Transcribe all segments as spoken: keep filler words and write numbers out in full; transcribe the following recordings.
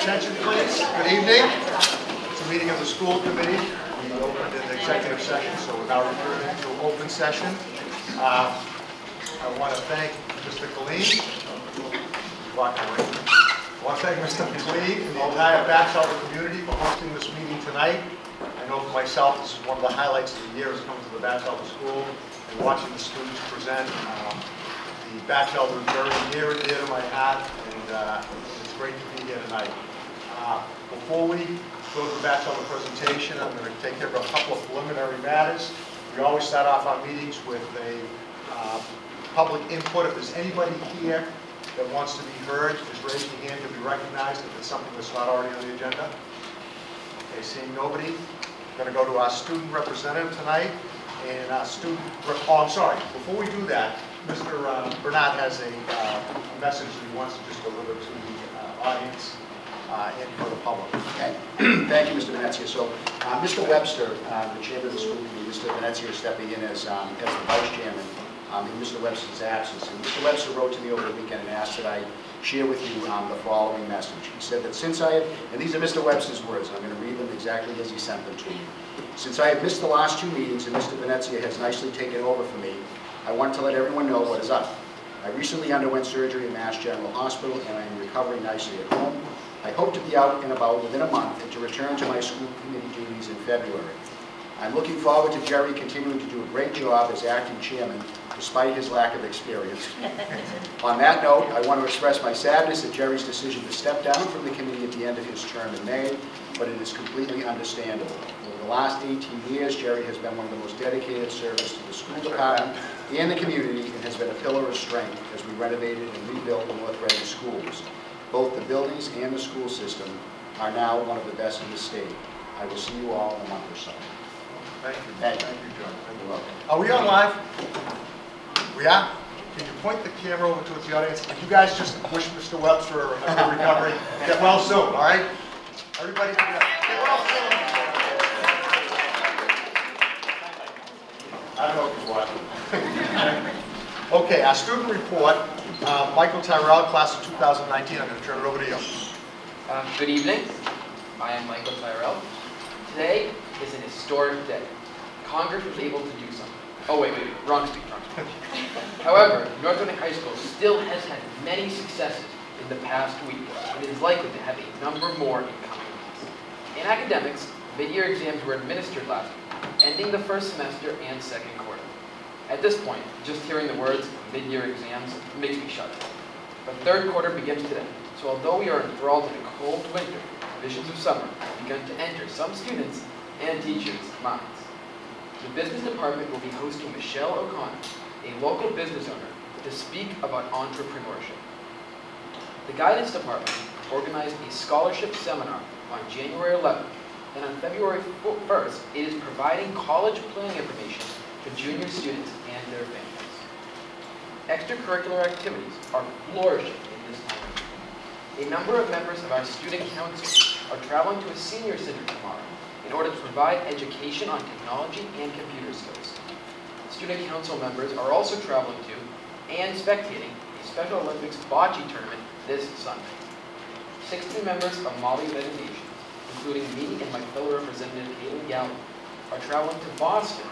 Attention, please. Good evening. It's a meeting of the school committee. We opened an executive session, so we're now returning to open session. Uh, I want to thank Mister Khalid. I want to thank Mister Khalid and the entire Batchelder community for hosting this meeting tonight. I know for myself, this is one of the highlights of the year is coming to the Batchelder School and watching the students present. Um, the Batchelder is very near and dear to my heart, and uh, it's great to be here tonight. Uh, before we go to the Batchelder presentation, I'm going to take care of a couple of preliminary matters. We always start off our meetings with a uh, public input. If there's anybody here that wants to be heard, just raise your hand to be recognized if it's something that's not already on the agenda. Okay, seeing nobody, I'm going to go to our student representative tonight. And our student, oh, I'm sorry, before we do that, Mister Uh, Bernard has a, uh, a message that he wants to just deliver to the uh, audience uh, and for the public. Okay. Thank you, Mister Venezia. So, uh, Mister Webster, uh, the chairman of the school committee, Mister Venezia is stepping in as, um, as the vice chairman um, in Mister Webster's absence. And Mister Webster wrote to me over the weekend and asked that I share with you um, the following message. He said that since I have, and these are Mister Webster's words, I'm going to read them exactly as he sent them to me. Since I have missed the last two meetings and Mister Venezia has nicely taken over for me, I want to let everyone know what is up. I recently underwent surgery at Mass General Hospital and I am recovering nicely at home. I hope to be out and about within a month and to return to my school committee duties in February. I'm looking forward to Jerry continuing to do a great job as acting chairman, despite his lack of experience. On that note, I want to express my sadness at Jerry's decision to step down from the committee at the end of his term in May, but it is completely understandable. Over the last eighteen years, Jerry has been one of the most dedicated servants to the school department and the community and has been a pillar of strength as we renovated and rebuilt the North Reading schools. Both the buildings and the school system are now one of the best in the state. I will see you all in a month or so. Thank you. Thank you. Thank you, John. Thank you. Welcome. Are we on live? We are? Can you point the camera over towards the audience? If you guys just wish Mister Webster a good recovery, get well soon, all right? Everybody together. Get well soon. I don't know if you're watching. Okay, our student report. Uh, Michael Tyrell, class of two thousand nineteen. I'm going to turn it over to you. Uh, good evening. I am Michael Tyrell. Today is an historic day. Congress was able to do something. Oh, wait, wait, wait. Wrong speech, wrong speech. However, North Reading High School still has had many successes in the past week, and it is likely to have a number more in coming weeks. In academics, mid-year exams were administered last week, ending the first semester and second quarter. At this point, just hearing the words mid-year exams makes me shudder. But third quarter begins today, so although we are enthralled in a cold winter, visions of summer have begun to enter some students and teachers' minds. The business department will be hosting Michelle O'Connor, a local business owner, to speak about entrepreneurship. The guidance department organized a scholarship seminar on January eleventh, and on February first, it is providing college planning information to junior students and their families. Extracurricular activities are flourishing in this time of year. A number of members of our student council are traveling to a senior center tomorrow in order to provide education on technology and computer skills. Student council members are also traveling to and spectating a Special Olympics bocce tournament this Sunday. sixty members of Molly-led nations, including me and my fellow representative Caitlin Gallo, are traveling to Boston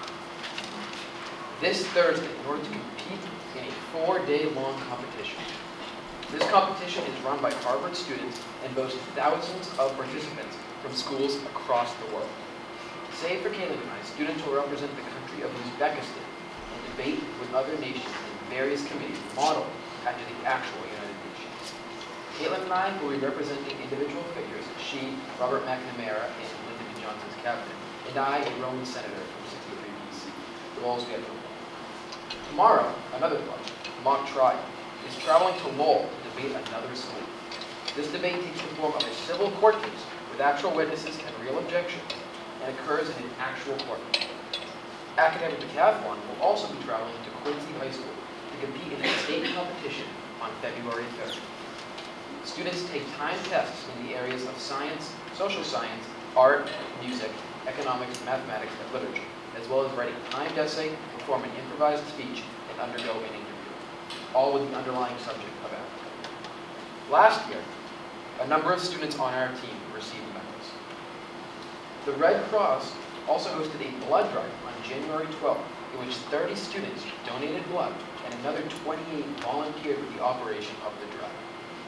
this Thursday in order to compete in a four-day-long competition. This competition is run by Harvard students and boasts thousands of participants from schools across the world. Save for Caitlin and I, students will represent the country of Uzbekistan and debate with other nations in various committees modeled after the actual United Nations. Caitlin and I will be representing individual figures, she, Robert McNamara, and Lyndon B. Johnson's cabinet, and I, a Roman senator from sixty-three B C. The roles we have to play. Tomorrow, another club, Mock Trial, is traveling to Lowell to debate another school. This debate takes the form of a civil court case with actual witnesses and real objections, and occurs in an actual court. Academic Decathlon will also be traveling to Quincy High School to compete in a state competition on February third. Students take time tests in the areas of science, social science, art, music, economics, mathematics, and literature, as well as write a timed essay, perform an improvised speech, and undergo an interview, all with the underlying subject of Africa. Last year, A number of students on our team received medals. The Red Cross also hosted a blood drive on January twelfth, in which thirty students donated blood and another twenty-eight volunteered for the operation of the drive.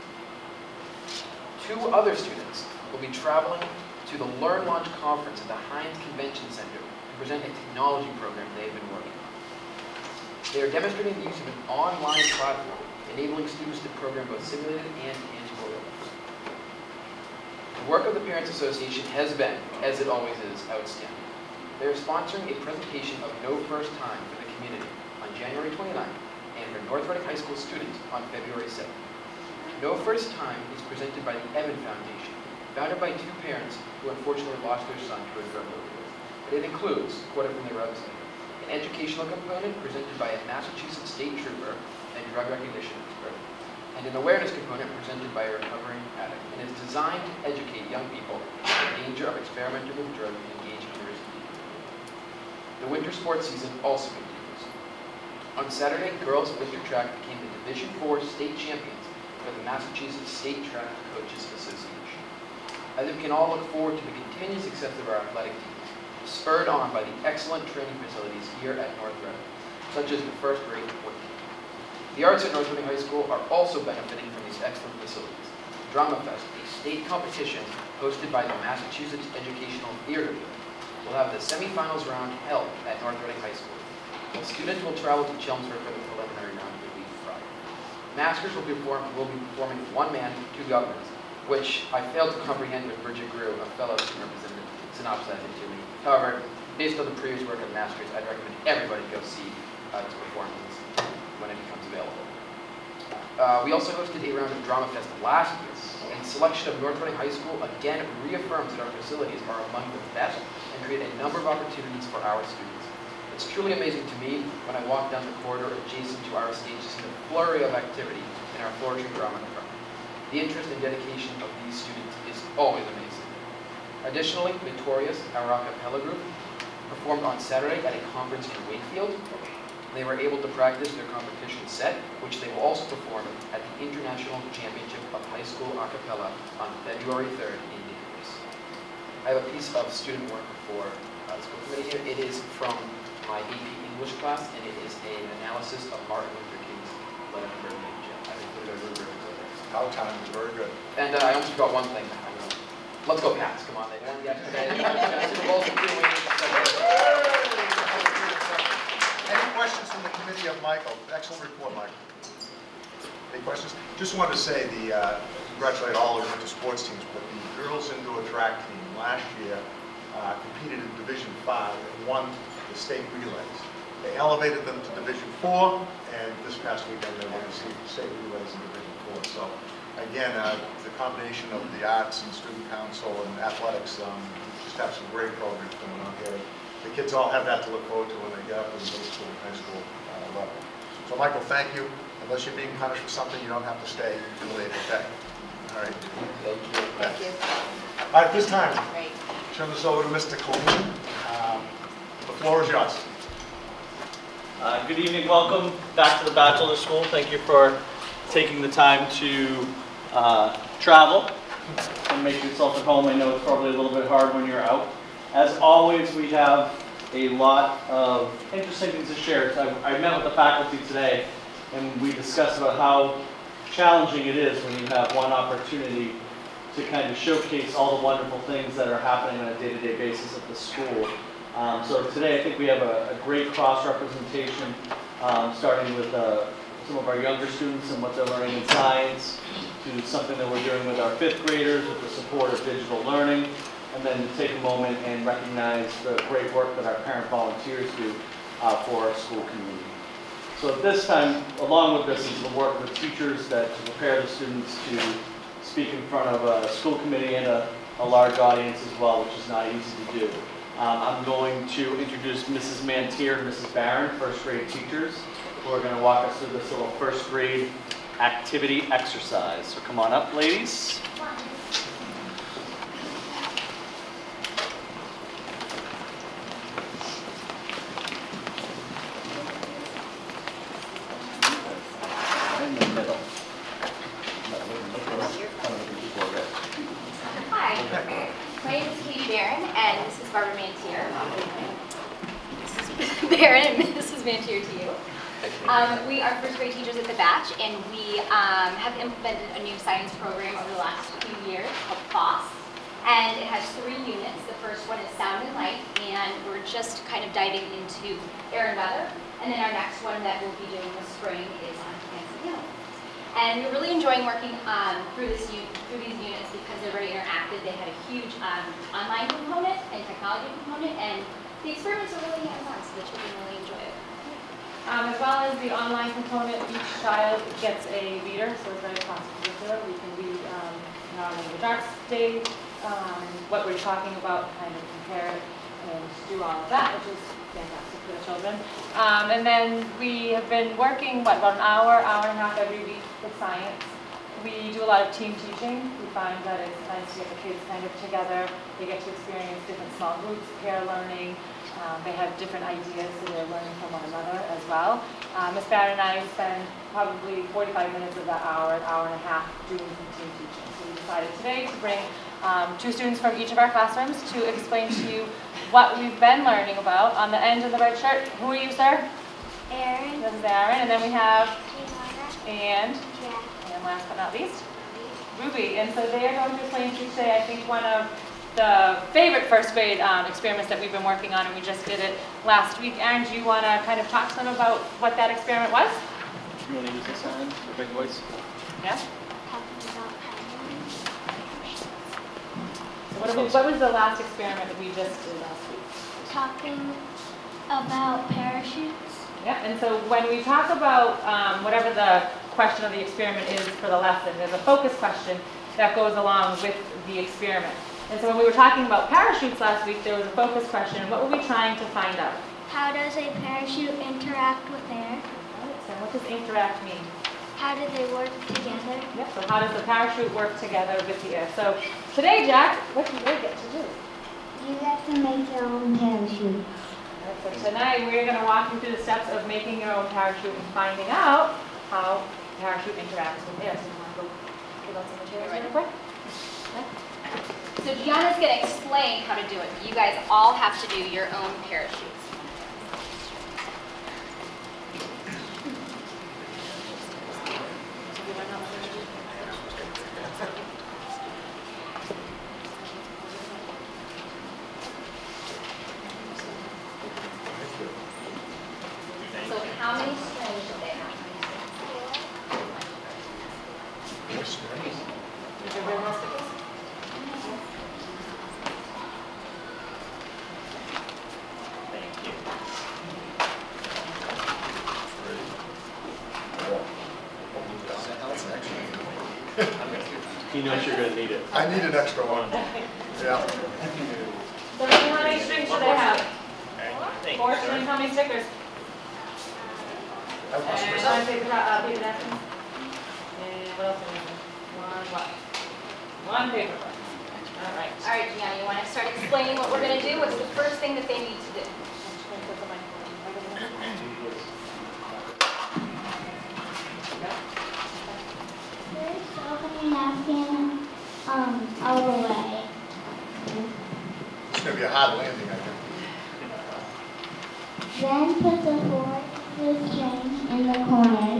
Two other students will be traveling to the Learn Launch Conference at the Heinz Convention Center to present a technology program they've been working on. They are demonstrating the use of an online platform, enabling students to program both simulated and tangible robots. The work of the Parents Association has been, as it always is, outstanding. They are sponsoring a presentation of No First Time for the community on January twenty-ninth and for North Reading High School students on February seventh. No First Time is presented by the Evan Foundation, founded by two parents who unfortunately lost their son to a drug overdose. It includes, quoted from their website, an educational component presented by a Massachusetts state trooper and drug recognition expert, and an awareness component presented by a recovering addict, and is designed to educate young people on the danger of experimenting with drugs and engaging in the risk. The winter sports season also continues. On Saturday, girls winter track became the Division four state champions for the Massachusetts State Track Coaches Association. I think we can all look forward to the continued success of our athletic teams, spurred on by the excellent training facilities here at North Reading, such as the first grade football. The arts at North Reading High School are also benefiting from these excellent facilities. Drama Fest, a state competition hosted by the Massachusetts Educational Theater Guild, will have the semifinals round held at North Reading High School. The students will travel to Chelmsford for the preliminary round the week Friday. Maskers will be, perform, will be performing one man, two governors, which I failed to comprehend with Bridget Grew, a fellow student representative, synopsized it to me. However, based on the previous work of Maskers, I'd recommend everybody go see uh, this performance when it becomes available. Uh, we also hosted a round of Drama Fest last year, and selection of North Reading High School again reaffirms that our facilities are among the best and create a number of opportunities for our students. It's truly amazing to me when I walk down the corridor adjacent to our stage to see the flurry of activity in our flourishing drama department. The interest and dedication of these students is always amazing. Additionally, Victorious, our a cappella group, performed on Saturday at a conference in Wakefield. They were able to practice their competition set, which they will also perform at the International Championship of High School a cappella on February third in Davis. I have a piece of student work for uh, the school committee here. It is from my A P English class, and it is an analysis of Martin Luther King's letter to Bernie in jail. I've included a rubric for this. Our time is very good. And uh, I almost forgot one thing. I don't know. Let's go Pats. Come on, they won yesterday. They won the Super Bowl for two wins. Any questions from the committee of Michael? Excellent report, Michael. Any questions? Just wanted to say, the uh, congratulate all of the winter sports teams, but the girls indoor track team last year uh, competed in Division five and won the state relays. They elevated them to Division four, and this past weekend they won the state relays in Division four. So again, uh, the combination of the arts and student council and athletics, um, just have some great programs going on here. The kids all have that to look forward to when they get up to the middle school and high school uh, level. So Michael, thank you. Unless you're being punished for something, you don't have to stay too late, okay? All right. Thank you. Thank you. All right, this time, Great. turn this over to Mister Colleen. Um, the floor is yours. Uh, good evening, welcome back to the Bachelor School. Thank you for taking the time to uh, travel and make yourself at home. I know it's probably a little bit hard when you're out. As always, we have a lot of interesting things to share. So I, I met with the faculty today, and we discussed about how challenging it is when you have one opportunity to kind of showcase all the wonderful things that are happening on a day-to-day basis at the school. Um, so today I think we have a, a great cross-representation, um, starting with uh, some of our younger students and what they're learning in science, to something that we're doing with our fifth graders with the support of digital learning, and then to take a moment and recognize the great work that our parent volunteers do uh, for our school community. So at this time, along with this is the work with teachers that to prepare the students to speak in front of a school committee and a, a large audience as well, which is not easy to do. Um, I'm going to introduce Missus Mantier and Missus Barron, first grade teachers, who are going to walk us through this little first grade activity exercise. So come on up, ladies. In the middle. People are ready. Barron and Missus Mantier to you. Um, we are first grade teachers at the Batch, and we um, have implemented a new science program over the last few years called FOSS. And it has three units. The first one is Sound and Light, and we're just kind of diving into air and weather. And then our next one that we'll be doing this spring is on plants and animals. And we're really enjoying working um, through, this through these units because they're very interactive. They had a huge um, online component and technology component, and the experiments are really hands-on, so the children really enjoy it. Um, as well as the online component, each child gets a reader, so it's very cross-curricular. We can read um, not only the dark day, um, what we're talking about, kind of compare it and do all of that, which is fantastic for the children. Um, and then we have been working, what, about an hour, hour and a half every week with science. We do a lot of team teaching. We find that it's nice to get the kids kind of together. They get to experience different small groups, pair learning. Um, they have different ideas, so they're learning from one another as well. Um, Miz Barron and I spend probably forty-five minutes of that hour, an hour and a half doing some team teaching. So we decided today to bring um, two students from each of our classrooms to explain to you what we've been learning about. On the end of the red shirt, who are you, sir? Aaron. This is Aaron, and then we have, and, Yeah. and last but not least, Ruby. And so they are going to explain to you today, I think, one of the favorite first grade um, experiments that we've been working on, and we just did it last week. Aaron, do you want to kind of talk to them about what that experiment was? You want to use this sign, the big voice? Yeah? Talking about penguins. So what, was, what was the last experiment that we just did last week? Talking about parachutes. Yeah, and so when we talk about um, whatever the question of the experiment is for the lesson, there's a focus question that goes along with the experiment. And so when we were talking about parachutes last week, there was a focus question. What were we trying to find out? How does a parachute interact with air? So what does interact mean? How do they work together? Yep, so how does the parachute work together with the air? So today, Jack, what do you get to do? You get to make your own parachute. All right, so tonight we're going to walk you through the steps of making your own parachute and finding out how the parachute interacts with air. So you want to go give out some materials really quick? Okay. So Gianna's going to explain how to do it. You guys all have to do your own parachutes. So how many strings should they have? Is there real stickers? He knows you're going to need it. I need an extra one. Yeah. So how many strings should they have? Four strings, how many stickers? I must And be- one paper, uh, paper napkin. And what else are we missing? One what? One paper clip. All right. All right, Gianna, you want to start explaining what we're going to do? What's the first thing that they need to do? First, open your napkin um, all the way. It's going to be a hard landing, I think. Then put the fourth the string in the corners.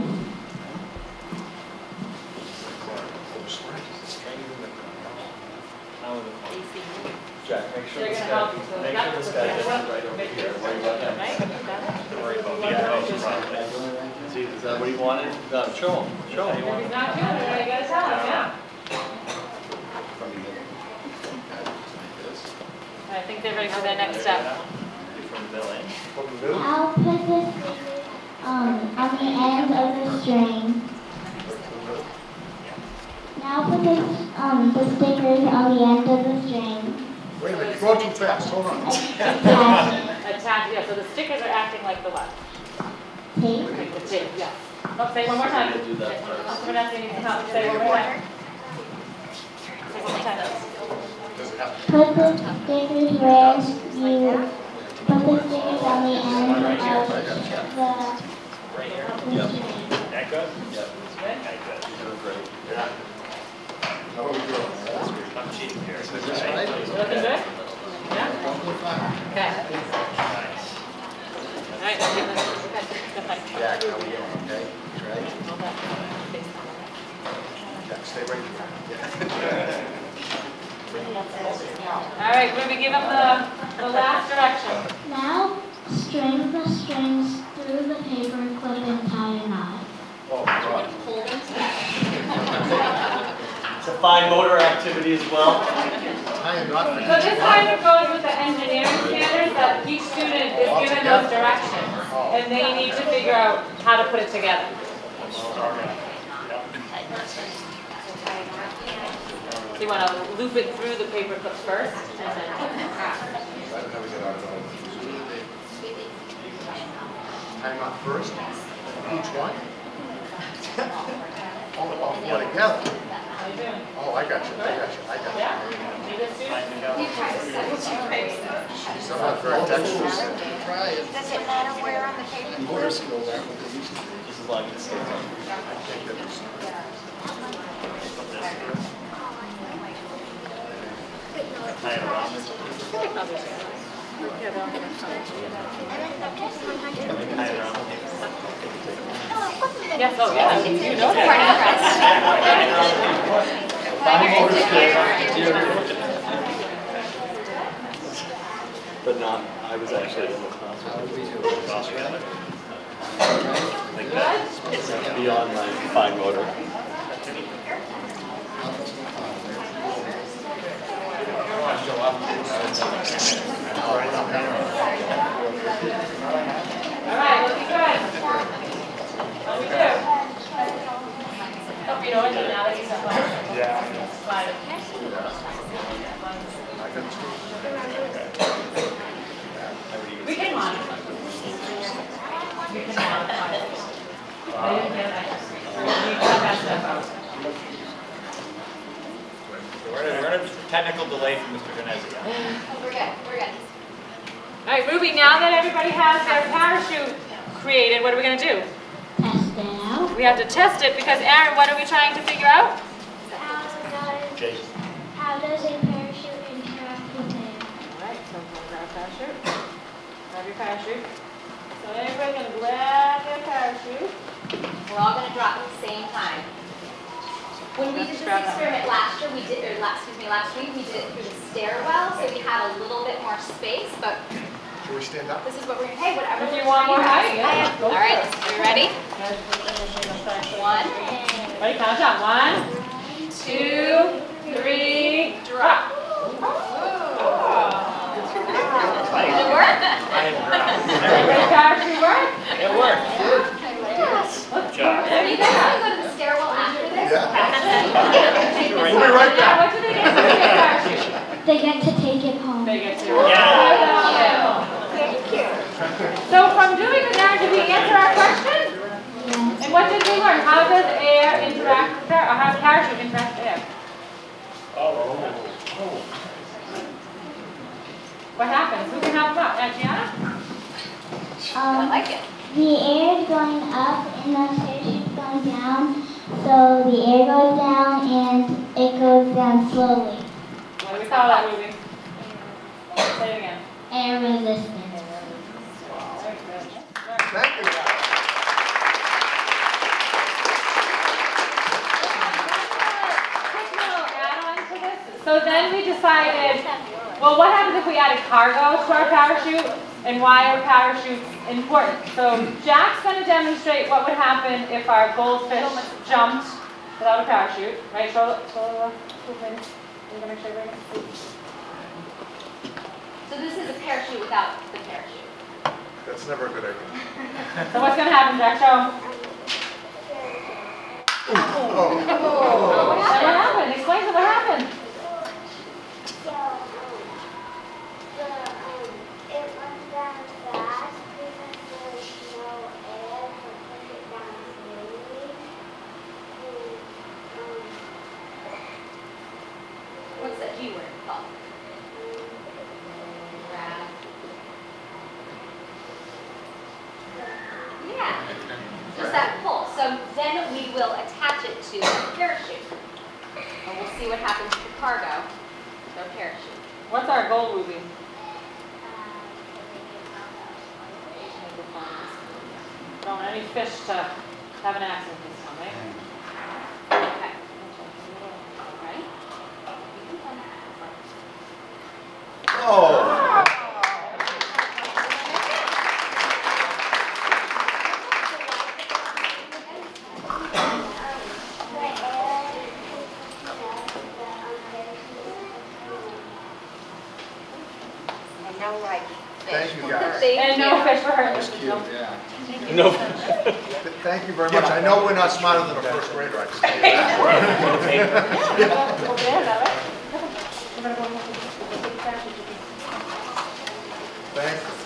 Jack, make sure They're this gonna help you, guy, so make that- sure this guy gets yeah. it right over here. Worry about him. Right? Got it? Don't worry about me. I know it's probably. See, is that what he wanted? No, show him, show him. If he's not doing it, you gotta tell him, yeah. I think they're ready for their next step. From the middle end. From the middle? I'll put the stickers um, on the end of the string. Now put the, um, the stickers on the end of the string. Wait a minute, you're going too fast, hold on. Attach Attach, yeah, so the stickers are acting like the what? tape. Like the tape, yeah. Oh, say it one more time. We'll do that first. Officer Vanessa needs to help. Say it one more time. Say it one more time. Does it have to? Put the stickers where you put the stickers on the end of the, the string. That good? Yep. Okay, good. You're doing great. Yeah. How are we doing? I'm cheating here. Is this right? You looking good? Yeah? One more time. Okay. Nice. All right, Jack, how are we doing? Okay? Right? Jack, stay right All right, Ruby, give them the, the last direction. Now, string the strings through the paper clip and tie a knot. Oh, God. It's a fine motor activity as well. I am not. So this kind of goes with the engineering standards that each student is given those directions, and they need to figure out how to put it together. So you want to loop it through the paper clips first, and then Time out first. Each one. Oh, oh, yeah, together. how you doing? Oh, I got you. I got you. I got you. Yeah? You good, student? Some are very dexterous. Does it matter where on the paper? Motor skills aren't what they used to be. This is like it stays on. I think that is. Yes, oh yeah, you know that. But not, I was actually in the class. Beyond my fine motor. All right, looking good. What do we do? Hope you know what to do now that he's up on. Yeah. Slide it. I got two. We can modify it. We can modify it. I didn't get that. We got that stuff out. We're going to have a technical delay from Mister Venezia. We're good, we're good. All right, Ruby, now that everybody has their parachute created, what are we going to do? Test it out. We have to test it because, Aaron, what are we trying to figure out? How does, Jake. how does a parachute interact with it? All right, so grab a parachute. Grab your parachute. So everybody's going to grab their parachute. We're all gonna drop at the same time. When we did this experiment last year, we did, or last, excuse me, last week, we did it through the stairwell, so we had a little bit more space, but Should we stand up? this is what we're gonna, hey, whatever. If you works want for more height, I yeah, have- go All right, for it. are you ready? One, Ready, count down. One, two, three, drop. did it work? Everybody parachute work? It worked. Good job. Are you guys gonna go to the stairwell after this? Yeah. We'll We'll be right Now, back. what do they get for their parachute? They get to take it home. They get to. Yeah. Thank you. So from doing the now, did we answer our question? Yes. And what did we learn? How does air interact with air? Or how does parachute interact with air? What happens? Who can help them out? Uh, Gianna? I Um, like it. the air is going up and the parachute's going down. So the air goes down and it goes down slowly. What do we call that, Ruby? Say it again. Air resistance. Very good. Thank you, guys. Quick little add-on to this. So then we decided, well, what happens if we added cargo to our parachute, and why are parachutes important? So Jack's going to demonstrate what would happen if our goldfish jumped without a parachute. Right, show, show, show, please. We're going to make sure everybody can see. So this is a parachute without the parachute. That's never a good idea. So what's going to happen, Jack? Show 'em. Oh. Then what happened? Explain to them what happened. So, the, um, it went down fast because there was no air to push it down slowly. And, um, What's that G word called? Grab. Yeah, just that pull. So then we will attach it to the parachute. And we'll see what happens with the cargo, with our parachute. What's our goal, Ruby? don't want any fish to have an accident this time, right? Okay. Ready? Oh. And no like Thank you, guys. Thank And no you. fish for her. That's cute, yeah. No. Thank you very much. I know we're not smarter than a first grader, I can tell you that. Okay, is that right? We're gonna go look at the big trash. Thank you.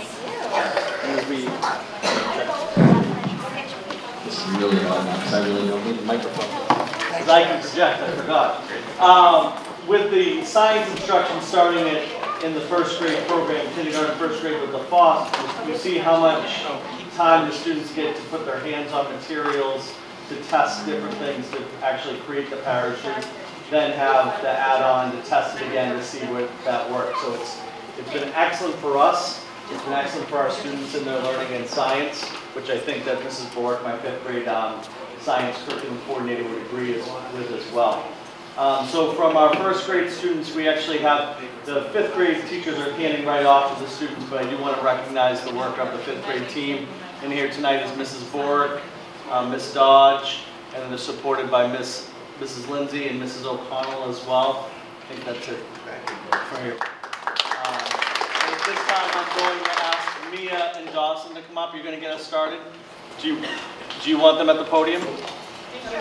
This is really odd now, because I really don't need a microphone. Because I can project, I forgot. Um, with the science instruction starting it in the first grade program, kindergarten, first grade with the F O S, you see how much time the students get to put their hands on materials, to test different things, to actually create the parachute, then have the add-on to test it again to see what that works. So it's, it's been excellent for us. It's been excellent for our students in their learning in science, which I think that Missus Bork, my fifth grade um, science curriculum coordinator, would agree as, with as well. Um, so from our first grade students, we actually have the fifth grade teachers are handing right off to the students, but I do want to recognize the work of the fifth grade team. And here tonight is Missus Bork, um, Miss Dodge, and then they're supported by Miss Missus Lindsay and Missus O'Connell as well. I think that's it for you. Um, and at this time, I'm going to ask Mia and Dawson to come up. You're going to get us started. Do you, do you want them at the podium? Sure.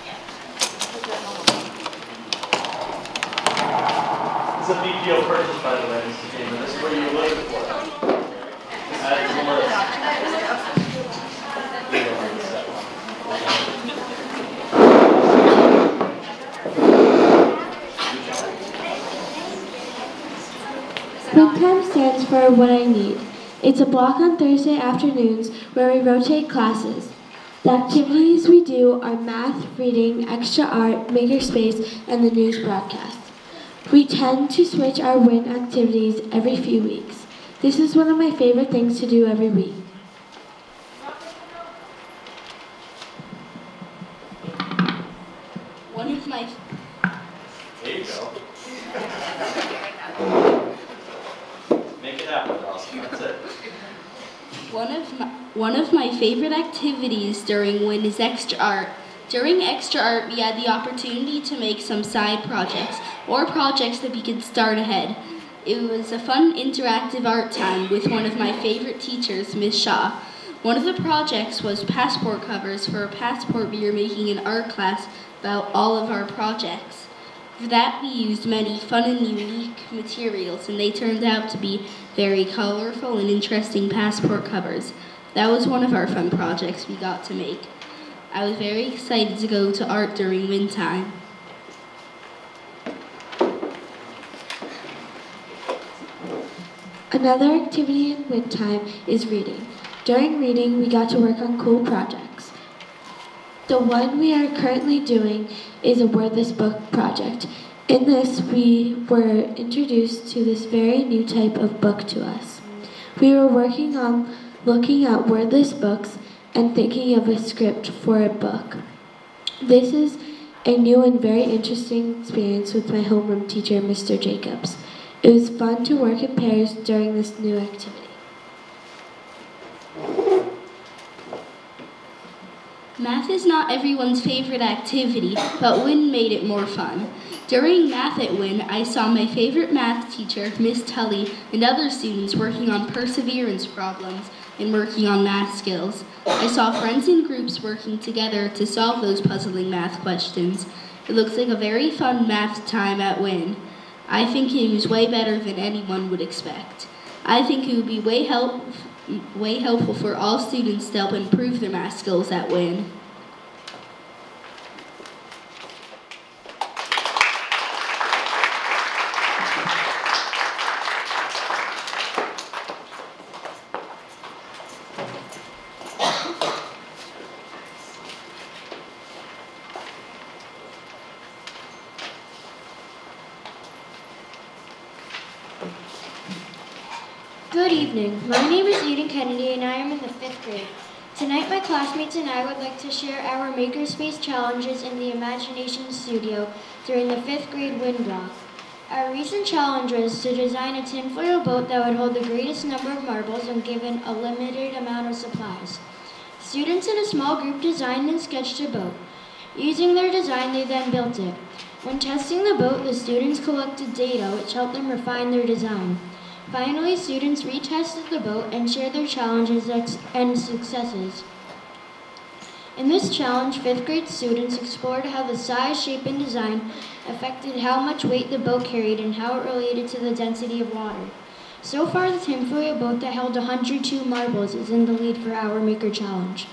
It's a B P O purchase, by the way, Mister Chamberlain. This is what you were looking for. Add to the list. Book time stands for What I Need. It's a block on Thursday afternoons where we rotate classes. The activities we do are math, reading, extra art, makerspace, and the news broadcast. We tend to switch our W I N activities every few weeks. This is one of my favorite things to do every week. one of my There you go. Make it happen, Dawson. That's it. one of my one of my favorite activities during W I N is extra art. During extra art, we had the opportunity to make some side projects or projects that we could start ahead. It was a fun interactive art time with one of my favorite teachers, Miss Shaw. One of the projects was passport covers for a passport we were making in art class about all of our projects. For that, we used many fun and unique materials, and they turned out to be very colorful and interesting passport covers. That was one of our fun projects we got to make. I was very excited to go to art during W I N time. Another activity in W I N time is reading. During reading, we got to work on cool projects. The one we are currently doing is a wordless book project. In this, we were introduced to this very new type of book to us. We were working on looking at wordless books and thinking of a script for a book. This is a new and very interesting experience with my homeroom teacher, Mister Jacobs. It was fun to work in pairs during this new activity. Math is not everyone's favorite activity, but W I N made it more fun. During math at W I N, I saw my favorite math teacher, Miss Tully, and other students working on perseverance problems and working on math skills. I saw friends in groups working together to solve those puzzling math questions. It looks like a very fun math time at W I N. I think it was way better than anyone would expect. I think it would be way help, way helpful for all students to help improve their math skills at W I N. Good evening. My name is Eden Kennedy and I am in the fifth grade. Tonight, my classmates and I would like to share our Makerspace challenges in the Imagination Studio during the fifth grade wind block. Our recent challenge was to design a tinfoil boat that would hold the greatest number of marbles when given a limited amount of supplies. Students in a small group designed and sketched a boat. Using their design, they then built it. When testing the boat, the students collected data which helped them refine their design. Finally, students retested the boat and shared their challenges and successes. In this challenge, fifth grade students explored how the size, shape, and design affected how much weight the boat carried and how it related to the density of water. So far, the tinfoil boat that held one hundred two marbles is in the lead for our Maker Challenge.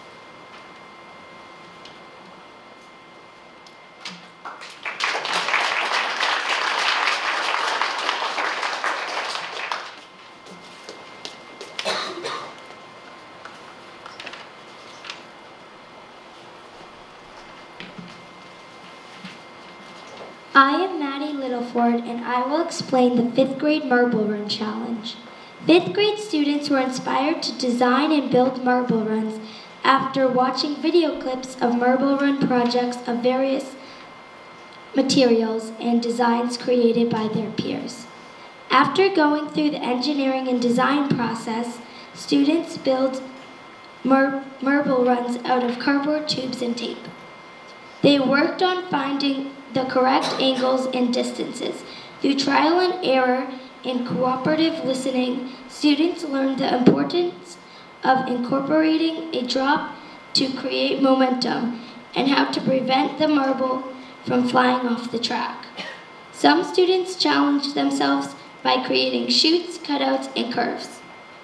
I am Maddie Littleford, and I will explain the fifth grade Marble Run Challenge. Fifth grade students were inspired to design and build marble runs after watching video clips of marble run projects of various materials and designs created by their peers. After going through the engineering and design process, students build mar marble runs out of cardboard tubes and tape. They worked on finding the correct angles and distances. Through trial and error and cooperative listening, students learned the importance of incorporating a drop to create momentum and how to prevent the marble from flying off the track. Some students challenged themselves by creating chutes, cutouts, and curves.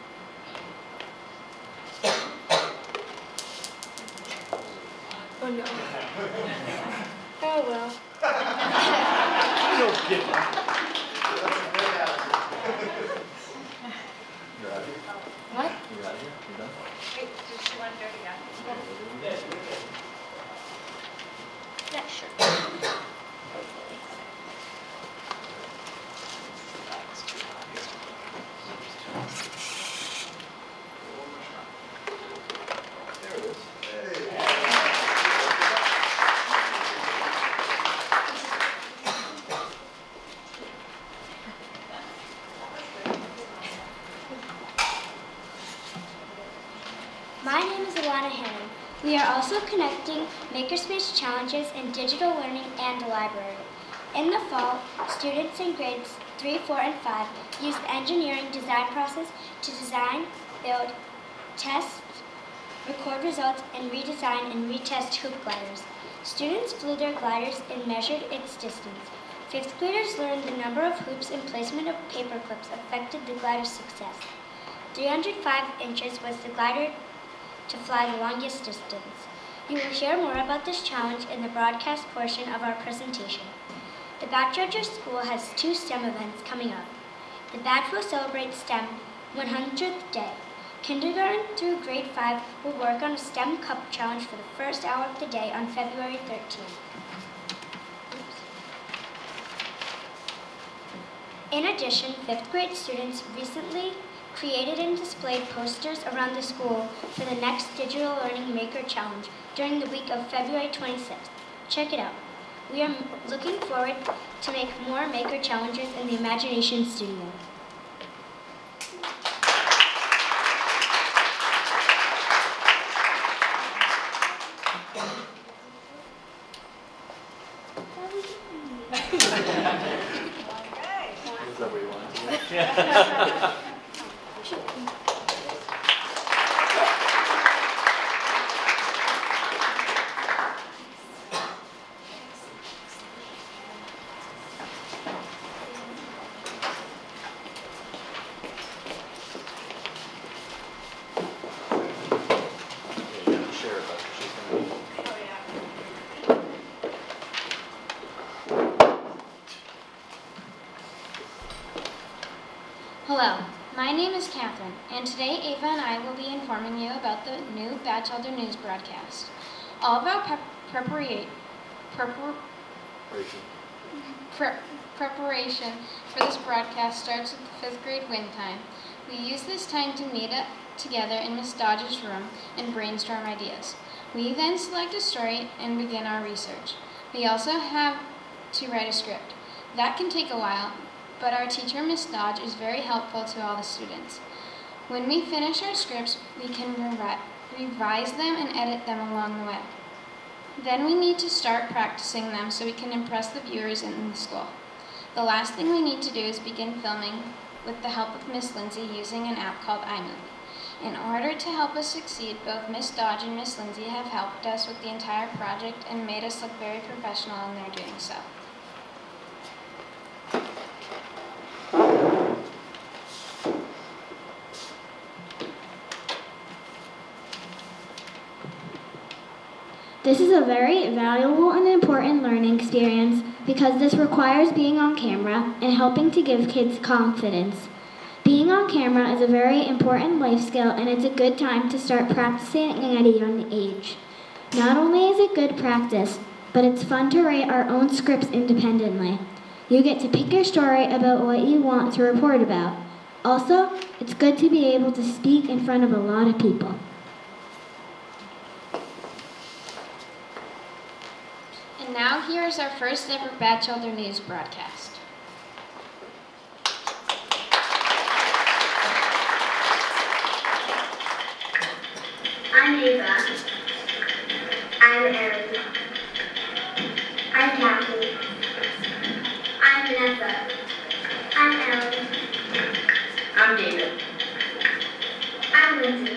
Oh no. Oh well. No kidding. What? You're out of here? You're done? Wait, does she want to go together? Yeah, sure. My name is Alana Hannon. We are also connecting Makerspace challenges in digital learning and the library. In the fall, students in grades three, four, and five used the engineering design process to design, build, test, record results, and redesign and retest hoop gliders. Students flew their gliders and measured its distance. Fifth graders learned the number of hoops and placement of paper clips affected the glider's success. three hundred five inches was the glider to fly the longest distance. You will hear more about this challenge in the broadcast portion of our presentation. The Batch Rogers School has two STEM events coming up. The Batch will celebrate STEM one hundredth day. Kindergarten through grade five will work on a STEM Cup challenge for the first hour of the day on February thirteenth. In addition, fifth grade students recently created and displayed posters around the school for the next Digital Learning Maker Challenge during the week of February twenty-sixth. Check it out. We are looking forward to make more Maker Challenges in the Imagination Studio. Is that what you wanted to do? Yeah. Hello, my name is Catherine, and today Ava and I will be informing you about the new Batchelder News broadcast. All of our prep preparation, prepar pre preparation for this broadcast starts with the fifth grade wind time. We use this time to meet up together in Miss Dodge's room and brainstorm ideas. We then select a story and begin our research. We also have to write a script. That can take a while, but our teacher, Miss Dodge, is very helpful to all the students. When we finish our scripts, we can revi revise them and edit them along the way. Then we need to start practicing them so we can impress the viewers in the school. The last thing we need to do is begin filming with the help of Miss Lindsay using an app called iMovie. In order to help us succeed, both Miss Dodge and Miss Lindsay have helped us with the entire project and made us look very professional in their doing so. This is a very valuable and important learning experience because this requires being on camera and helping to give kids confidence. Being on camera is a very important life skill, and it's a good time to start practicing at a young age. Not only is it good practice, but it's fun to write our own scripts independently. You get to pick your story about what you want to report about. Also, it's good to be able to speak in front of a lot of people. And now here is our first ever Batchelder News broadcast. I'm Ava. I'm Erin. I'm Kathy. I'm Vanessa. I'm Ellen. I'm David. I'm Lindsay.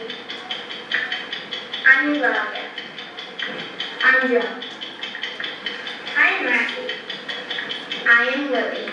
I'm Eulalia. I'm Joe. I am Rocky. I am Lily.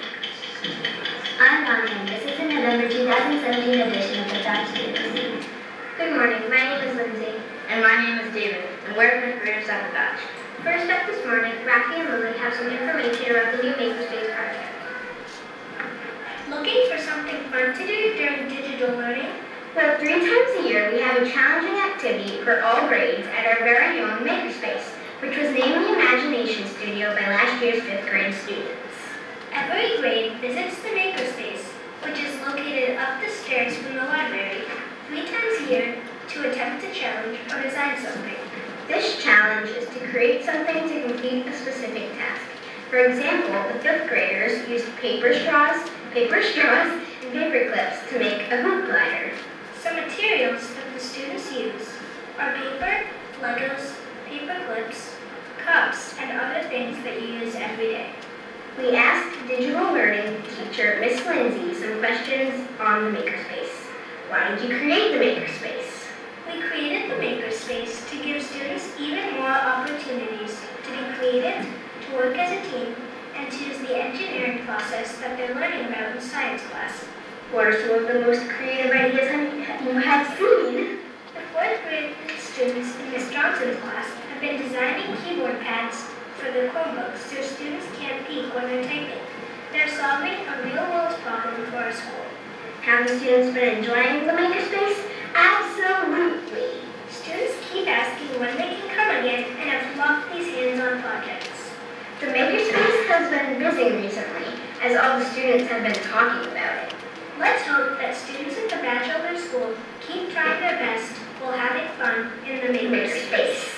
I'm Ryan. This is the November two thousand seventeen edition of the Batch News. Good morning. My name is Lindsay. And my name is David. And we're fifth graders at the Batch. First up this morning, Rocky and Lily have some information about the new Makerspace project. Looking for something fun to do during digital learning? Well, three times a year we have a challenging activity for all grades at our very own Makerspace, which was named the Imagination Studio by last year's fifth grade students. Every grade visits the Makerspace, which is located up the stairs from the library, three times a year to attempt to challenge or design something. This challenge is to create something to complete a specific task. For example, the fifth graders used paper straws, paper straws, and paper clips to make a hoop glider. Some materials that the students use are paper, Legos, paper clips, cups, and other things that you use every day. We asked digital learning teacher Miss Lindsay some questions on the Makerspace. Why did you create the Makerspace? We created the Makerspace to give students even more opportunities to be creative, to work as a team, and to use the engineering process that they're learning about in science class. What are some of the most creative ideas you have seen? The fourth grade students in Miss Johnson's class have been designing keyboard pads for their Chromebooks so students can't peek when they're typing. They're solving a real-world problem for our school. Have the students been enjoying the Makerspace? Absolutely! Students keep asking when they can come again and have loved these hands-on projects. The Makerspace has been busy recently, as all the students have been talking about it. Let's hope that students at the Batchelder School keep trying their best while having fun in the Makerspace.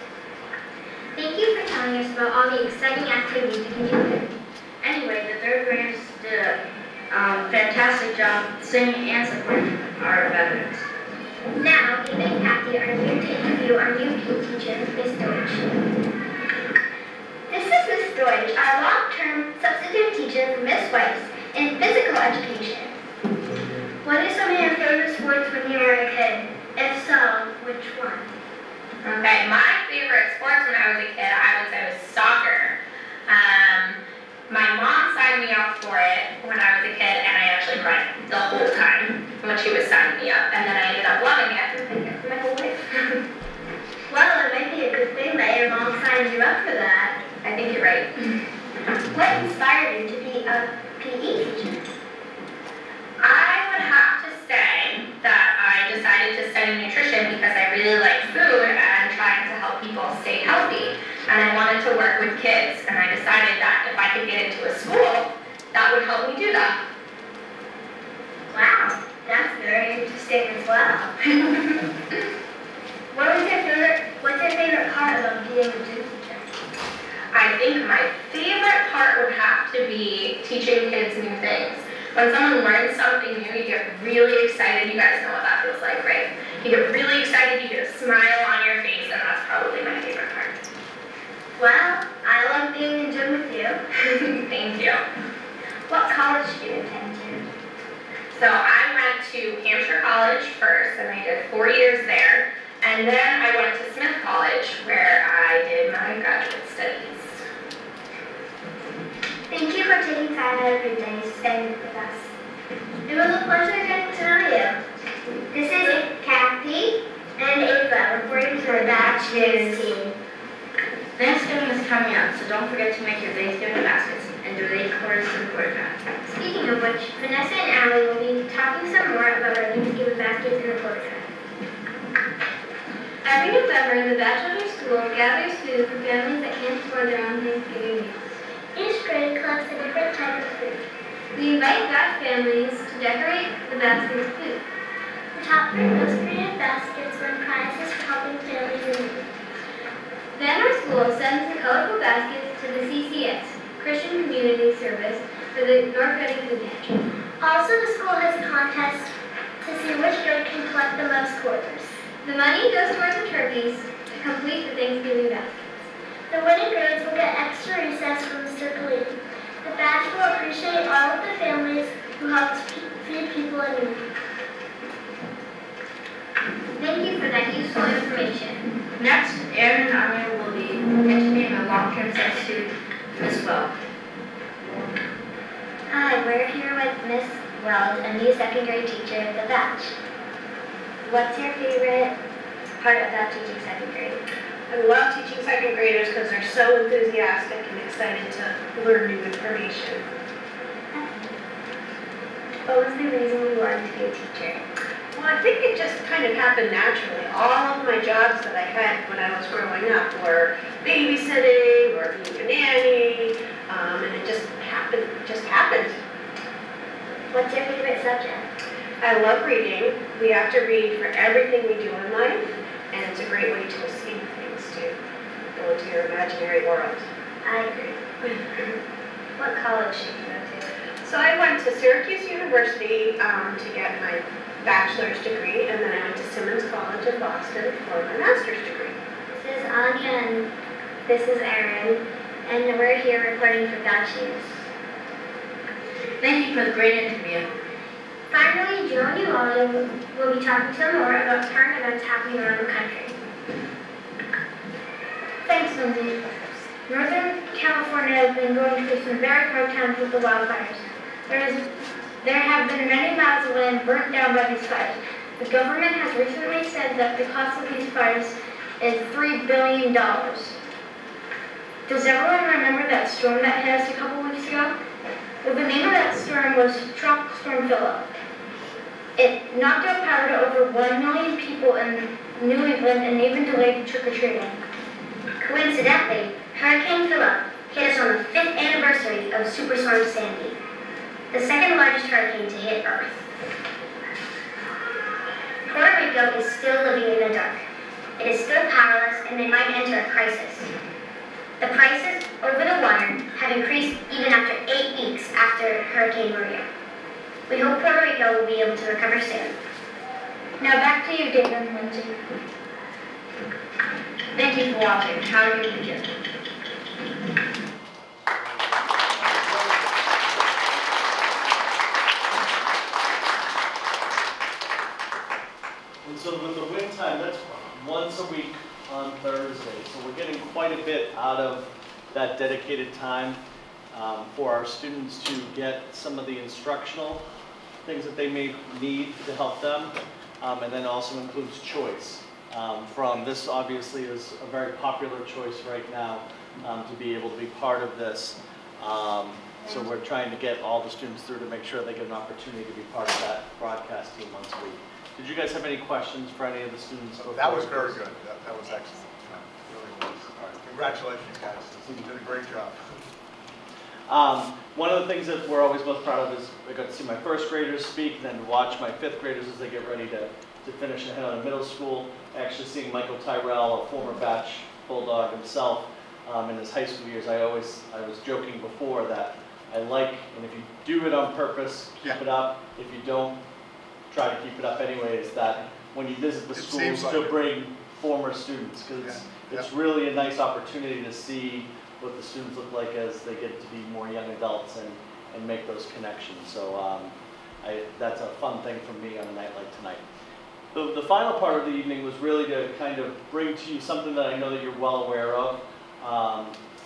Thank you for telling us about all the exciting activities we can do here. Anyway, the third graders did a um, fantastic job singing and supporting our veterans. Now, Eva and Kathy are here to interview our new P E teacher, Miss Deutsch. This is Miss Deutsch, our long-term substitute teacher for Miss Weiss in physical education. What are some of your favorite sports when you were a kid? If so, which one? Okay, my favorite sports when I was a kid, I would say was soccer. Um, my mom signed me up for it when I was a kid, and I actually cried the whole time when she was signing me up, and then I ended up loving it for my whole life. Well, it might be a good thing that your mom signed you up for that. I think you're right. What inspired you to be a P E teacher? I would have to say that I decided to study nutrition because I really like food and trying to help people stay healthy. And I wanted to work with kids, and I decided that if I could get into a school, that would help me do that. Wow, that's very interesting. interesting as well. What was your favorite, what's your favorite part about being a gym teacher? I think my favorite part would have to be teaching kids new things. When someone learns something new, you get really excited. You guys know what that feels like, right? You get really excited, you get a smile on your face, and that's probably my favorite part. Well, I love being in gym with you. Thank you. What college did you attend to? So I went to Hampshire College first, and I did four years there. And then I went to Smith College, where I did my graduate studies. Thank you for taking time out of your day to spend with us. It was a pleasure getting to know you. This is Kathy and Ava reporting for the Batch News team. Thanksgiving is coming up, so don't forget to make your Thanksgiving baskets and donate quarters to the quarterback. Speaking of which, Vanessa and Allie will be talking some more about our Thanksgiving baskets and the quarterback. Every November, the Batch High School gathers food for families that can't afford their own Thanksgiving meals. Each grade collects a different type of food. We invite Batch families to decorate the baskets with food. The top three most creative baskets win prizes for helping families in need. Then our school sends the colorful baskets to the C C S, Christian Community Service, for the North Reading Food Pantry. Also, the school has a contest to see which grade can collect the most quarters. The money goes towards the turkeys to complete the Thanksgiving baskets. The winning grades will get extra recess from Mister Galene. The batch will appreciate all of the families who helped feed people in need. Thank you for that useful information. Next, Aaron and Anya will be interviewing a long-term substitute, Miss Weld. Hi, we're here with Miss Weld, a new second grade teacher at the batch. What's your favorite part about teaching second grade? I love teaching second graders because they're so enthusiastic and excited to learn new information. What was the reason you wanted to be a teacher? Well, I think it just kind of happened naturally. All of my jobs that I had when I was growing up were babysitting or being a nanny, um, and it just happened. Just happened. What's your favorite subject? I love reading. We have to read for everything we do in life, and it's a great way to escape things, to go into your imaginary world. I agree. What college did you go to? So I went to Syracuse University um, to get my bachelor's degree, and then I went to Simmons College in Boston for my master's degree. This is Anya and this is Erin, and we're here reporting for Batch News. Thank you for the great interview. Finally, Joe and Yolanda will be talking to them more about current events happening around the country. Thanks, Lindsay. Northern California has been going through some very hard times with the wildfires. There, is, there have been many miles of land burnt down by these fires. The government has recently said that the cost of these fires is three billion dollars. Does everyone remember that storm that hit us a couple weeks ago? Well, the name of that storm was Tropical Storm Philip. It knocked out power to over one million people in New England and even delayed trick-or-treating. Coincidentally, Hurricane Philip hit us on the fifth anniversary of Superstorm Sandy, the second largest hurricane to hit Earth. Puerto Rico is still living in the dark. It is still powerless, and they might enter a crisis. The prices over the water have increased even after eight weeks after Hurricane Maria. We hope Puerto Rico will be able to recover soon. Now back to you, David and Lindsay. Thank you for watching. Have a good weekend. And so with the win time, that's once a week on Thursday. So we're getting quite a bit out of that dedicated time um, for our students to get some of the instructional things that they may need to help them, um, and then also includes choice. Um, from this obviously is a very popular choice right now um, to be able to be part of this. Um, so we're trying to get all the students through to make sure they get an opportunity to be part of that broadcast team once a week. Did you guys have any questions for any of the students? That was very good. That, that was excellent. That really was. All right. Congratulations, guys. You did a great job. Um, one of the things that we're always most proud of is I got to see my first graders speak, and then to watch my fifth graders as they get ready to, to finish and head on to middle school. Actually seeing Michael Tyrell, a former Batch Bulldog himself, um, in his high school years. I always, I was joking before that I like, and if you do it on purpose, keep Yeah. it up. If you don't, try to keep it up anyways, that when you visit the It schools seems like to it. bring former students, because it's, Yeah, it's really a nice opportunity to see what the students look like as they get to be more young adults and, and make those connections. So um, I, that's a fun thing for me on a night like tonight. The, the final part of the evening was really to kind of bring to you something that I know that you're well aware of, um,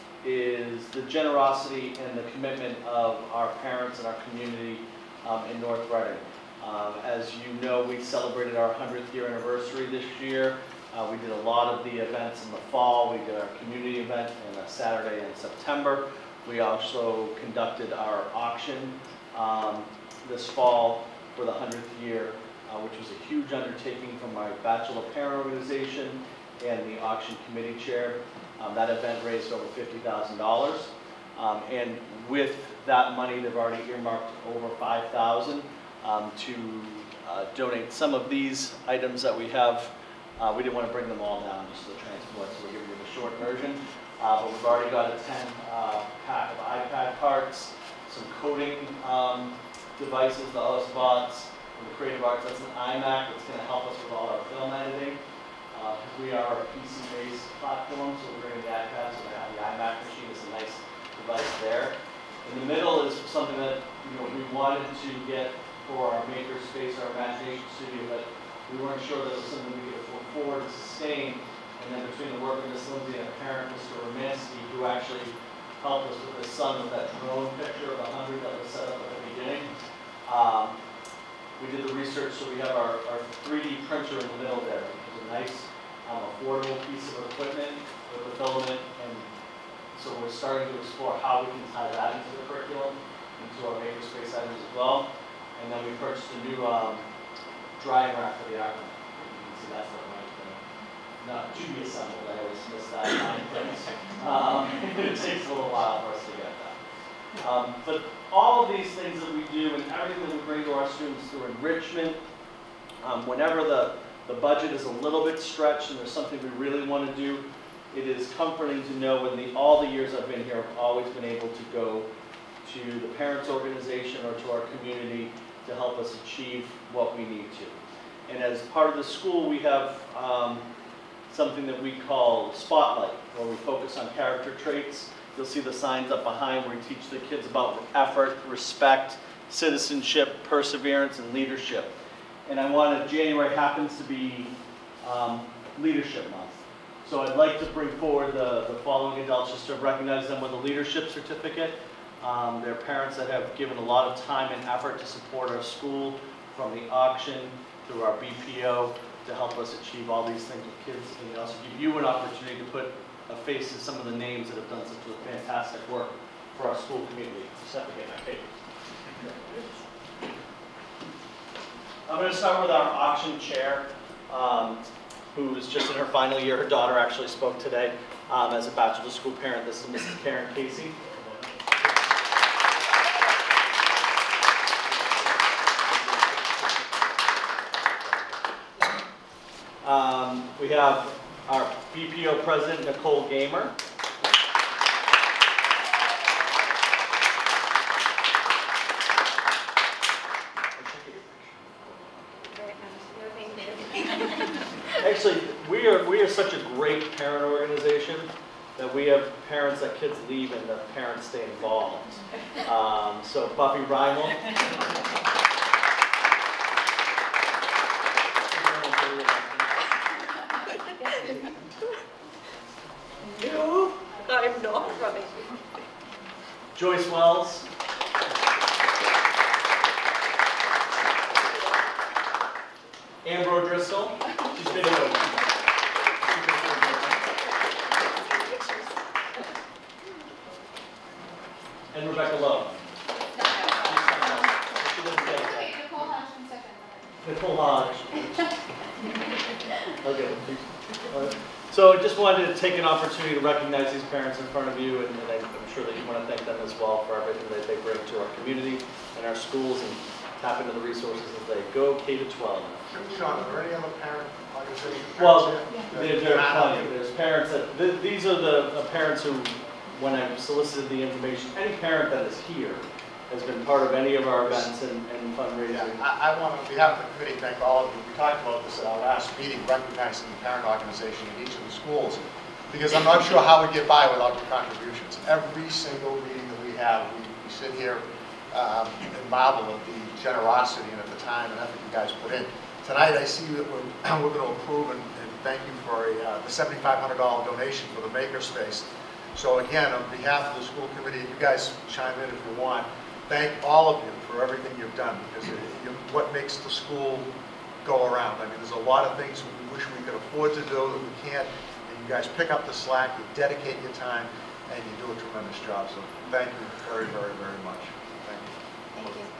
is the generosity and the commitment of our parents and our community um, in North Reading. Um, as you know, we celebrated our hundredth year anniversary this year. Uh, we did a lot of the events in the fall. We did our community event on a Saturday in September. We also conducted our auction um, this fall for the hundredth year, uh, which was a huge undertaking from my Bachelor Parent Organization and the auction committee chair. Um, that event raised over fifty thousand dollars. Um, and with that money, they've already earmarked over five thousand dollars um, to uh, donate some of these items that we have. Uh, we didn't want to bring them all down just to the transport, so we're giving you the short version. Uh, but we've already got a ten uh, pack of iPad parts, some coding um, devices, the OSBots, and the Creative Arts. That's an iMac that's going to help us with all our film editing. Uh, we are a P C-based platform, so we're bringing the iPad, so we have the iMac machine is a nice device there. In the middle is something that you know we wanted to get for our makerspace, our imagination studio, but we weren't sure that it was something we could afford to sustain. And then between the work of Miss Lindsay and a parent, Mister Romansky, who actually helped us with his son with that drone picture of a hundred that was set up at the beginning. Um, we did the research, so we have our, our three D printer in the middle there. It's a nice, um, affordable piece of equipment with the filament, and so we're starting to explore how we can tie that into the curriculum, into our makerspace items as well. And then we purchased a new um, drying rack for the art room. You can see that's what might be not to be assembled. I always miss that line things. Um, it takes a little while for us to get that. Um, but all of these things that we do and everything that we bring to our students through enrichment, um, whenever the, the budget is a little bit stretched and there's something we really want to do, it is comforting to know in the, all the years I've been here, I've always been able to go to the parents' organization or to our community to help us achieve what we need to. And as part of the school, we have um, something that we call Spotlight, where we focus on character traits. You'll see the signs up behind where we teach the kids about effort, respect, citizenship, perseverance, and leadership. And I wanted, January happens to be um, Leadership Month. So I'd like to bring forward the, the following adults just to recognize them with a leadership certificate. Um, they're parents that have given a lot of time and effort to support our school, from the auction through our B P O, to help us achieve all these things with kids. And they also give you an opportunity to put a face to some of the names that have done such a fantastic work for our school community. Just have to get my paper. I'm going to start with our auction chair, um, who's just in her final year. Her daughter actually spoke today um, as a bachelor school parent. This is Missus Karen Casey. Um, we have our B P O president, Nicole Gamer. Actually, we are we are such a great parent organization that we have parents that kids leave and the parents stay involved. Um, so Buffy Rymel. No, I'm not running. Joyce Wells. Amber O'Driscoll. She's been here. And Rebecca Lowe. Nicole Hodge in second. Nicole Hodge. Okay. So I just wanted to take an opportunity to recognize these parents in front of you, and, and I, I'm sure that you want to thank them as well for everything that they bring to our community and our schools, and tap into the resources as they go K to twelve. Sean, are there any other parent organizations? Well, Parents there, there are plenty. There's parents that, th these are the uh, parents who, when I solicited the information, any parent that is here has been part of any of our events and, and fundraising. Yeah, I, I want, on behalf of the committee, thank all of you. We talked about this at our last meeting, recognizing the parent organization in each of the schools, because I'm not sure how we get by without your contributions. Every single meeting that we have, we, we sit here um, and marvel at the generosity and at the time and effort you guys put in. Tonight, I see that we're, we're going to approve, and, and thank you for a, uh, the seventy-five hundred dollar donation for the Makerspace. So again, on behalf of the school committee, you guys chime in if you want. Thank all of you for everything you've done, because it, you, what makes the school go around. I mean, there's a lot of things we wish we could afford to do that we can't, and you guys pick up the slack, you dedicate your time, and you do a tremendous job. So thank you very, very, very much. Thank you. Thank you.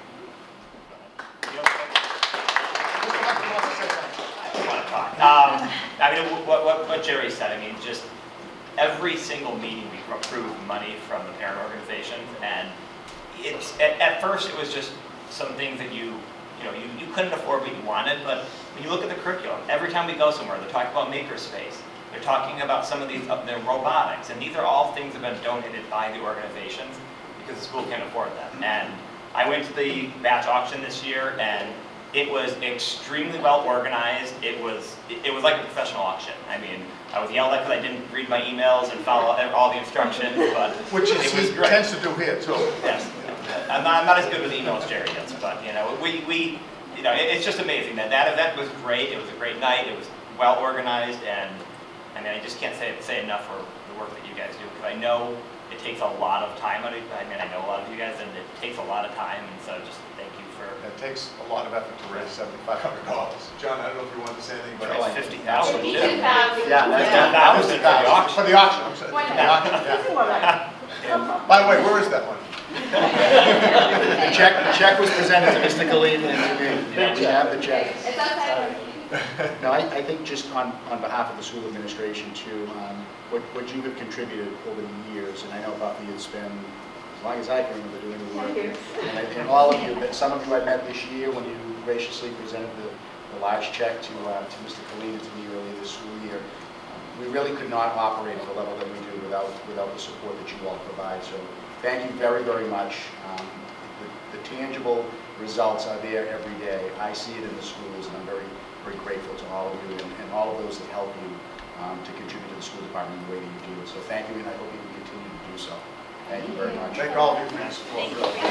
Um, I mean, what, what, what Jerry said, I mean, just every single meeting we approve money from the parent organizations, and it's, at, at first it was just some things that you, you know, you, you couldn't afford what you wanted, but when you look at the curriculum, every time we go somewhere, they're talking about Makerspace, they're talking about some of these, uh, their robotics, and these are all things that have been donated by the organizations because the school can't afford them. And I went to the batch auction this year, and it was extremely well organized. It was it, it was like a professional auction. I mean, I was yelled at because I didn't read my emails and follow all the instructions, but Which is, it was he great. tends to do here too. Yes, I'm not, I'm not as good with emails as Jerry is, but you know, we we you know, it, it's just amazing that that event was great. It was a great night. It was well organized, and I mean, I just can't say say enough for the work that you guys do, because I know it takes a lot of time. I mean, I know a lot of you guys, and it takes a lot of time, and so just thank you for. It takes a lot of effort to raise seventy-five hundred dollars. John, I don't know if you want to say anything, but It's fifty thousand. Yeah, that, that was for for the auction. For the auction, I'm sorry. For the auction, yeah. By the way, where is that money? The check, the check was presented to Mister Galene, and you know, we have the check. It's outside. No, I, I think just on, on behalf of the school administration too, um, what, what you have contributed over the years, and I know Buffy has been, as long as I can remember, doing the work. And, I, and all of you, but some of you I met this year when you graciously presented the, the large check to, uh, to Mister Galene and to me earlier this school year. Um, we really could not operate at the level that we do without, without the support that you all provide. So thank you very, very much. Um, the, the tangible results are there every day. I see it in the schools, and I'm very very grateful to all of you and, and all of those that help you um, to contribute to the school department in the way that you do it. So thank you, and I hope you can continue to do so. Thank you very much. Thank all of you for your support.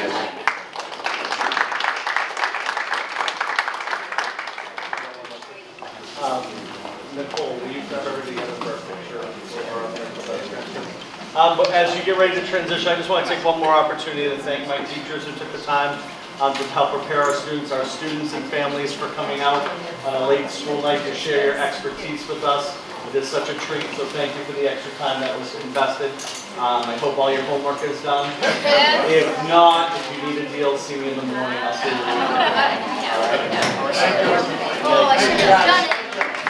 Um, Nicole, will you grab everybody together for a picture? Um, but as you get ready to transition, I just want to take one more opportunity to thank my teachers who took the time Um, to help prepare our students, our students and families for coming out on a late school night to share your expertise with us. It is such a treat, so thank you for the extra time that was invested. Um, I hope all your homework is done. If not, if you need a deal, see me in the morning. I'll see you. All right. Oh, I should have done it.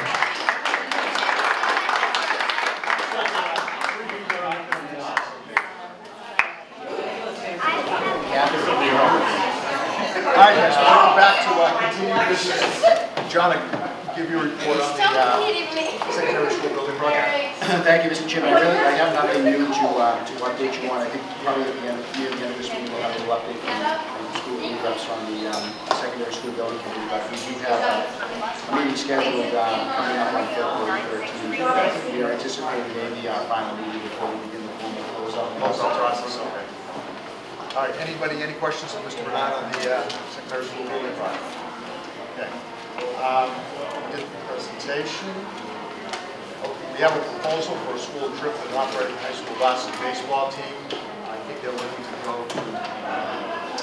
All right, guys, welcome back to uh, continuing business. John, give you a report on the uh, secondary school building project. Thank you, Mister Chairman. I really, I have nothing new to uh, to update you on. I think probably at the end, near the end of this week, we'll have a little update from the school reps on the um, secondary school building committee. But we do have a, a meeting scheduled uh, coming up on February thirteenth. We are anticipating maybe our final meeting before we begin the formal closeout. Closeout process, okay. All right, anybody, any questions of Mister Bernard on the uh, secondary school building project? Okay. Um, did the presentation. Oh, we have a proposal for a school trip to the operating high school Boston baseball team. I think they're looking to go to uh,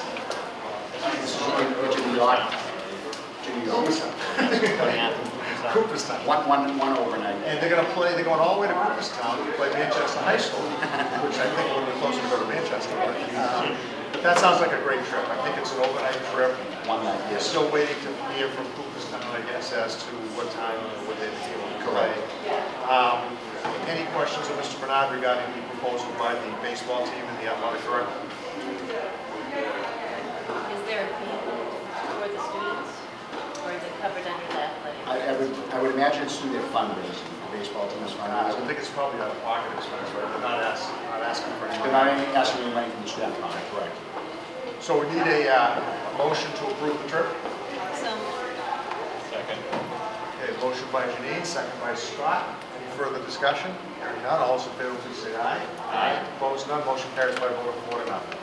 Jimmy York. Jimmy York. Cooperstown. One, one, one overnight. And they're going to play, they're going all the way to Cooperstown to play Manchester High School, which I think will be closer to go to Manchester. But, um, but that sounds like a great trip. I think it's an overnight trip. one night, You're yes. still waiting to hear from Cooperstown, I guess, as to what time or what they're able to play. Um, Any questions of Mister Bernard regarding the proposal by the baseball team and the athletic director? Is there a fee for the students, or is it covered under the athletic? I, I would, I would imagine it's through their fundraising, the baseball team is I fundraising. think it's probably out of pocket expense, right? They're not asking, not asking for any They're money. not asking any money from the student fund, correct. So we need a, uh, a motion to approve the trip. So, Second. Okay, motion by Janine, second by Scott. Any further discussion? Hearing none, all those in favor, please say aye. Aye. Opposed, none, motion carries by a vote of four to nothing.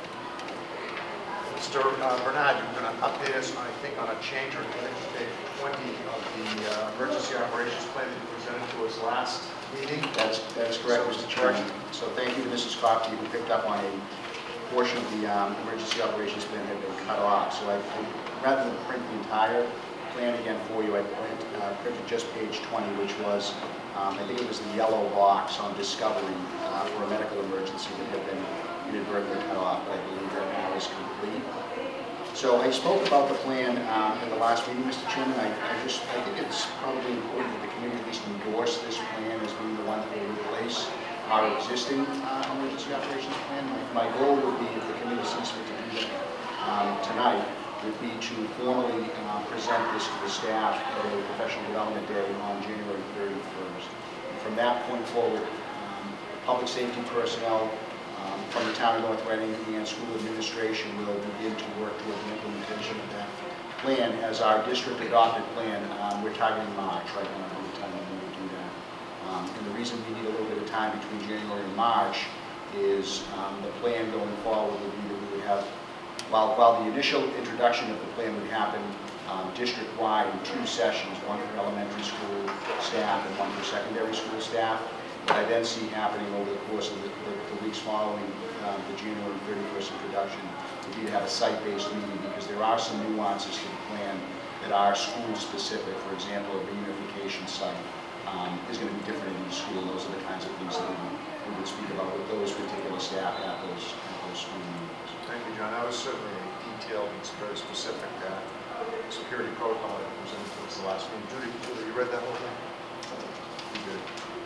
Mister uh, Bernard, you're going to update us, I think, on a change or page twenty of the uh, emergency operations plan that you presented to us last meeting. That's, that is correct, Mister Chairman. So thank you to Missus Coffey, who picked up on a portion of the um, emergency operations plan that had been cut off. So I, I- rather than print the entire plan again for you, I print, uh, printed just page twenty, which was, um, I think it was the yellow box on discovery uh, for a medical emergency that had been inadvertently cut off, but I believe that now is complete. So I spoke about the plan um, in the last meeting, Mister Chairman. I, I just, I think it's probably important that the committee at least endorse this plan as being the one that will replace our existing uh, emergency operations plan. My, my goal would be, if the committee sees fit to do that um, tonight, would be to formally uh, present this to the staff at a professional development day on January thirty-first. And from that point forward, um, public safety personnel um, from the town of North Reading and school administration will begin to work toward the implementation of that plan as our district adopted plan. Um, we're targeting March right now, by the time we need to do that. Um, and the reason we need a little bit of time between January and March is um, the plan going forward would be that we would have, while, while the initial introduction of the plan would happen um, district-wide in two sessions, one for elementary school staff and one for secondary school staff, what I then see happening over the course of the, the, the weeks following um, the January thirty-first introduction would be to have a site-based meeting, because there are some nuances to the plan that are school-specific. For example, a reunification site um, is going to be different in each school. Those are the kinds of things that we, we would speak about with those particular staff at those, at those school meetings. Thank you, John. That was certainly a detailed and very specific uh, security protocol that was in this last meeting. Judy, Judy, you read that whole thing? You did.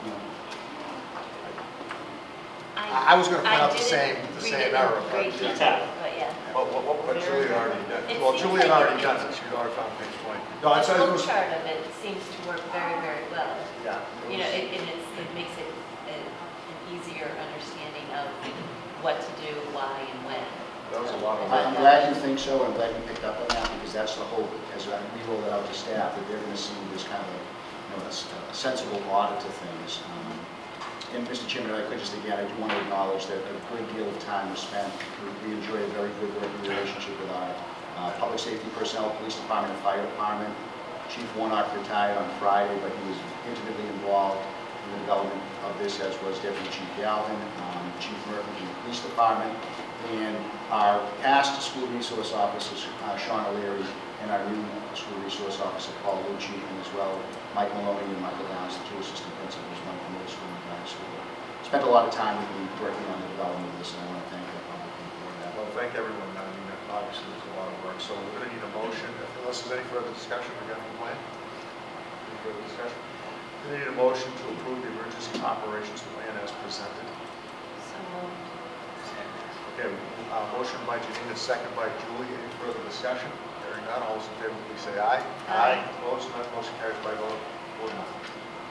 I, I was going to point out the same, the same error, but, great detail, but yeah. but, but, but, but Julie had already done it. It Well, seems Julie had like already it done it. makes- She already found page twenty. No, I The said it flow was. chart of it seems to work very, very well. Yeah. You know, it, and it's, it makes it a, an easier understanding of what to do, why, and when. That was a lot of I'm work. glad you think so, I'm glad you picked up on that, because that's the hope, as I- we roll it out to staff, that they're going to see this kind of, you know, a s- a sensible audit to things. Um, And Mister Chairman, if I could just again, I do want to acknowledge that a great deal of time was spent. We- We enjoy a very good working relationship with our uh, public safety personnel, police department, and fire department. Chief Warnock retired on Friday, but he was intimately involved in the development of this, as was Deputy Chief Galvin, um, Chief Murphy from the police department, and our past school resource officers, uh, Sean O'Leary, and our new school resource officer, Paul Lucci, and as well Mike Maloney and Michael Downs, the two assistant principals, one from middle school and high school. Spent a lot of time with me working on the development of this, and I want to thank them publicly for that. Well, thank everyone. I mean, obviously, there's a lot of work. So we're going to need a motion. Unless there's any further discussion regarding the plan? Any further discussion? We need a motion to approve the emergency operations plan as presented. So moved. Okay, uh, motion by Janina, second by Julie. Any further discussion? Hearing none, all those in favor, please say aye. Aye. Opposed, none, motion carries by vote four to nothing.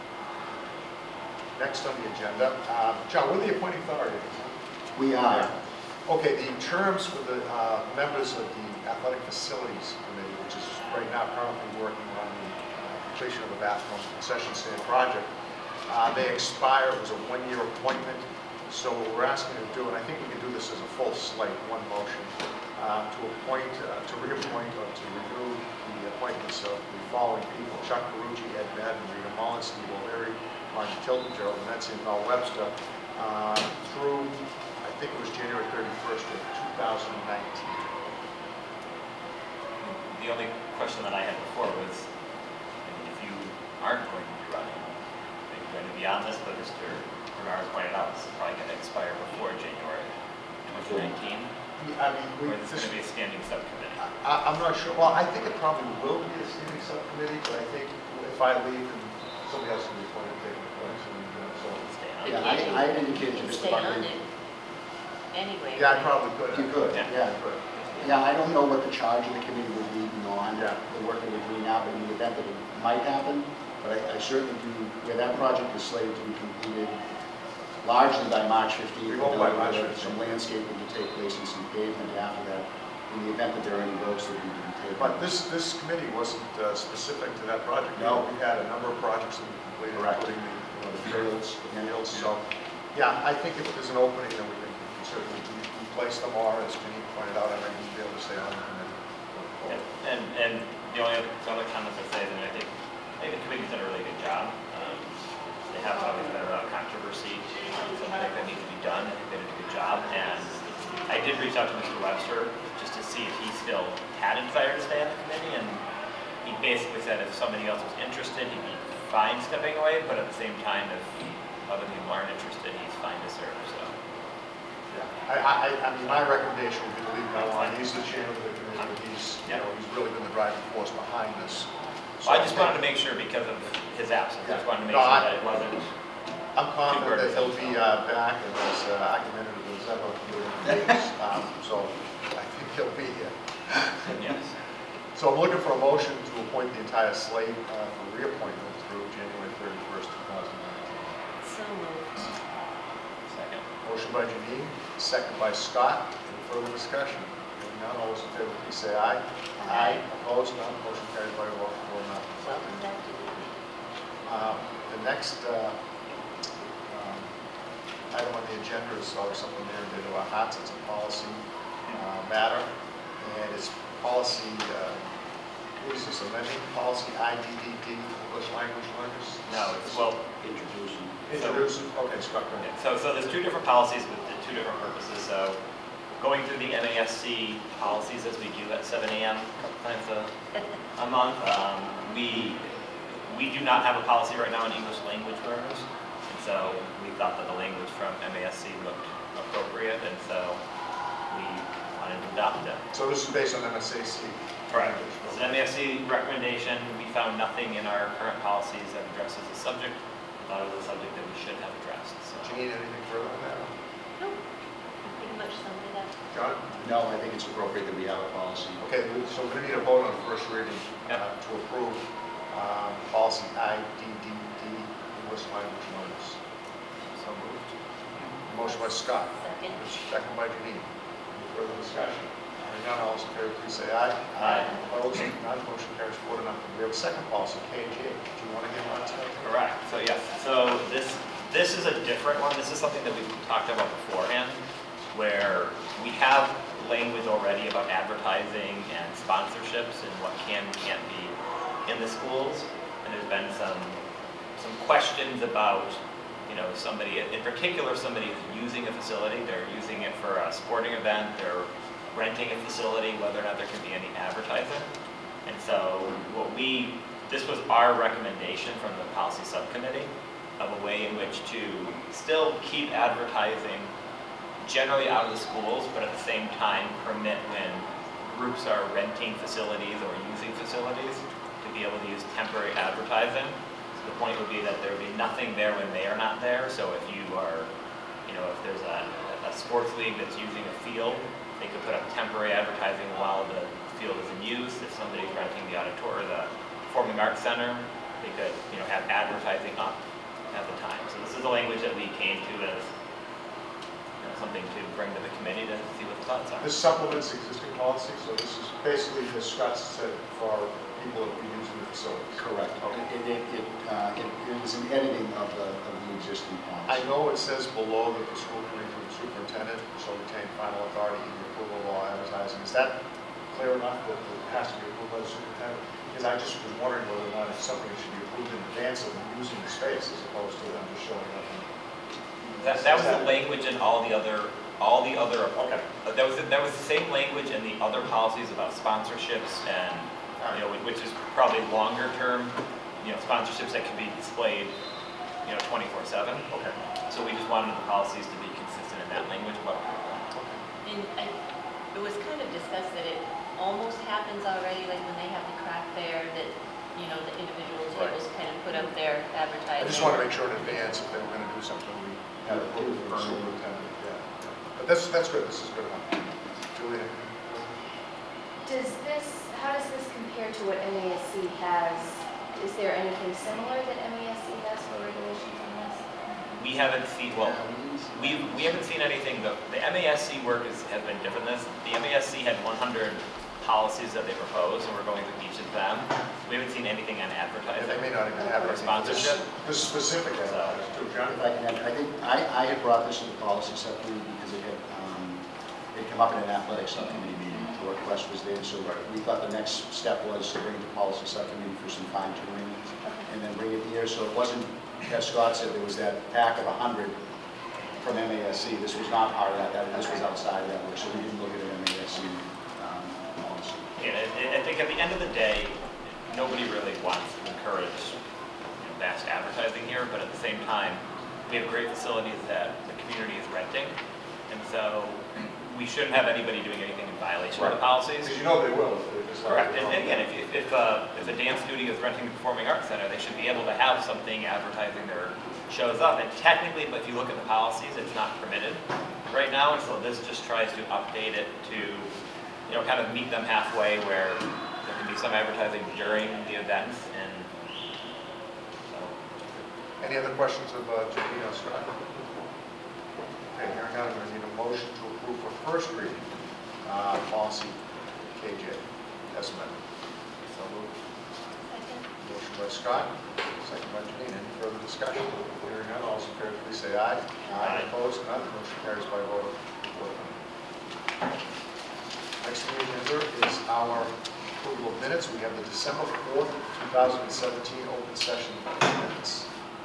Next on the agenda, uh, John, we're the appointing authority. We are. Okay, the terms for the uh, members of the Athletic Facilities Committee, which is right now currently working on the uh, completion of the bathroom concession stand project, uh, they expire. It was a one-year appointment. So what we're asking to do, and I think we can do this as a full slate, one motion, uh, to appoint, uh, to reappoint or to renew the appointments of the following people: Chuck Carucci, Ed Madden, Rita Mullins, Steve O'Leary, Mark Tilton, Gerald Venezia, and Mel Webster, uh, through, I think it was January thirty-first of two thousand nineteen. The only question that I had before was, if you aren't going to be running, are you going to be on this? But Mister Bernard pointed out this is probably going to expire before January twenty nineteen. I mean, we, Or is this going to be a standing subcommittee? I, I'm not sure, well, I think it probably will be a standing subcommittee, but I think if I leave and somebody else can be appointed, take the place, and, uh, so. Yeah, I, I had indicated to Mister Stay on Buckley. it anyway. Yeah, I probably could. You could, Yeah. yeah. I could. Yeah, I don't know what the charge of the committee would be beyond Yeah. the work that we're doing now, but in the event that it might happen, but I, I certainly do, where that project is slated to be completed largely by March fifteenth. We hope by March with fifteenth. Some landscaping to take place and some pavement after that, in the event that there are any roads that need to be taken. But this, this committee wasn't uh, specific to that project. No. We had a number of projects that we completed, Correct. including the, you know, the fields, the fields, so, yeah, I think if there's an opening, then we can we can certainly replace them, or, as Janine pointed out, I might be able to stay on the committee. Yeah, And, and the only other comments I'd say is, that I think, I think the committee's done a really good job. Um, They have obviously been a lot of controversy, um, something that needs to be done. I think they did a good job. And I did reach out to Mister Webster just to see if he still had a desire to stay on the committee. And he basically said if somebody else was interested, he'd be fine stepping away. But at the same time, if other people aren't interested, he's fine to serve. So. I, I, I mean, my recommendation would be to leave him alone. He's the chairman of the committee, but he's, you know, he's really been the driving force behind this. Well, I just wanted to make sure because of his absence. I just wanted to make No, sure I- that it wasn't. I'm confident that he'll be uh, back and as uh, argumentative as ever during the meetings, um, so I think he'll be here. Yes. So I'm looking for a motion to appoint the entire slate uh, for reappointment through January thirty-first, two thousand nineteen. So moved. Second. Motion by Janine, second by Scott. Any further discussion? Hearing none, all those in favor, please say aye. Aye. Opposed, none. Motion carries by a vote of four, nothing. Welcome back to the Um, The next uh, um, item on the agenda is uh, something near and dear to our hearts. It's a policy uh, matter, and it's policy, uh, what is this, amending policy I D D D, English language learners? No, it's, well, Introducing. Introducing, okay, Scott, go ahead. So, so there's two different policies with the two different purposes. So going through the M A S C policies as we do at seven A M a couple times a, a month, um, we, we do not have a policy right now on English language learners. And so we thought that the language from M A S C looked appropriate, and so we wanted to adopt it. So this is based on M S A C? Correct. It's an M A S C recommendation. We found nothing in our current policies that addresses the subject. We thought it was a subject that we should have addressed. So. Janine, anything further on that? No, pretty much summed it up. John? No, I think it's appropriate that we have a policy. Okay, so we're going to need a vote on first reading uh, to approve um, policy I D D D, English language learners. So moved. Motion by Scott. Second. Second by Janine. Any further discussion? Hearing none, all those in favor, please say aye. Aye. Opposed? None. Motion carries four to nothing. We have a second policy, K and J. Do you want to give on to that? Correct. So yes. So this this is a different one. This is something that we've talked about beforehand, where we have language already about advertising and sponsorships and what can and can't be in the schools. And there's been some some questions about, you know, somebody, in particular, somebody who's using a facility. They're using it for a sporting event. They're renting a facility, whether or not there can be any advertising. And so what we, this was our recommendation from the policy subcommittee of a way in which to still keep advertising generally out of the schools, but at the same time permit when groups are renting facilities or using facilities to be able to use temporary advertising. So the point would be that there would be nothing there when they are not there. So if you are, you know, if there's a, a sports league that's using a field, they could put up temporary advertising while the field is in use. If somebody's renting the auditorium, the Performing Arts Center, they could, you know, have advertising up at the time. So this is the language that we came to as, you know, something to bring to the committee to see what the thoughts are. This supplements existing policy, so this is basically, as Scott said, for people that be using the facilities. Correct. It, it, it, uh, it, it is an editing of the, of the existing policy. I know it says below that the school committee through the superintendent shall retain final authority in the approval of all advertising. Is that clear enough that it has to be approved by the superintendent? Because I just was wondering whether or not it's something that should be approved in advance of them using the space as opposed to them just showing up. And, That, that was the language in all the other, all the other, okay. That was, that was the same language in the other policies about sponsorships and, you know, which is probably longer term, you know, sponsorships that can be displayed, you know, twenty-four seven. Okay. So we just wanted the policies to be consistent in that language about. And I, it was kind of discussed that it almost happens already, like when they have the craft fair, that, you know, the individual tables kind of put up their I advertising. just want to make sure in advance if they were going to do something, we had a proof from the superintendent, yeah. yeah. But that's, that's good, this is good enough. Julia? Does this, how does this compare to what M A S C has? Is there anything similar that M A S C has for regulations on this? We haven't seen, well, we, we haven't seen anything, the, the M A S C work is, has been different than this. The M A S C had one hundred policies that they proposed, and we're going through each of them. We haven't seen anything on advertising. They may not even have or anything sponsorship. This specific advertising too, John? If I can add, I think, I, I had brought this to the policy subcommittee because it had, um, it come up in an athletic subcommittee meeting. The request was there, so we thought the next step was to bring it to policy subcommittee for some fine tuning and then bring it here. So it wasn't, as Scott said, there was that pack of a hundred from M A S C. This was not part of that, that this was outside of that work, so we didn't look at an M A S C um, policy. And I, I think at the end of the day, nobody really wants to encourage you know, vast advertising here, but at the same time, we have great facilities that the community is renting, and so we shouldn't have anybody doing anything in violation Right. of the policies. Because you know they will. If they decide Correct. to And, go. and again, if, you- if, uh, if a dance studio is renting the Performing Arts Center, they should be able to have something advertising their shows up. And technically, but if you look at the policies, it's not permitted right now, and so this just tries to update it to, you know, kind of meet them halfway where there can be some advertising during the events, and so. Any other questions of uh, J D or Scott? Okay, hearing none, I'm going to need a motion to approve for first reading, uh, policy K J, as amended. So moved. Motion by Scott, second by Janine. Any further discussion? Hearing none, all those in favor, please say aye. Aye. Opposed, none. Motion carries by a vote of four to none. Next on the agenda is our approval of minutes. We have the December fourth, two thousand seventeen open session minutes.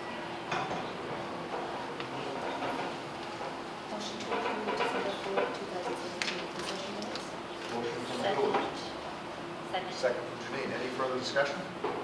Motion to approve December fourth, two thousand seventeen concession minutes. Motion from Second. Julie. Second. Second from Janine. Any further discussion?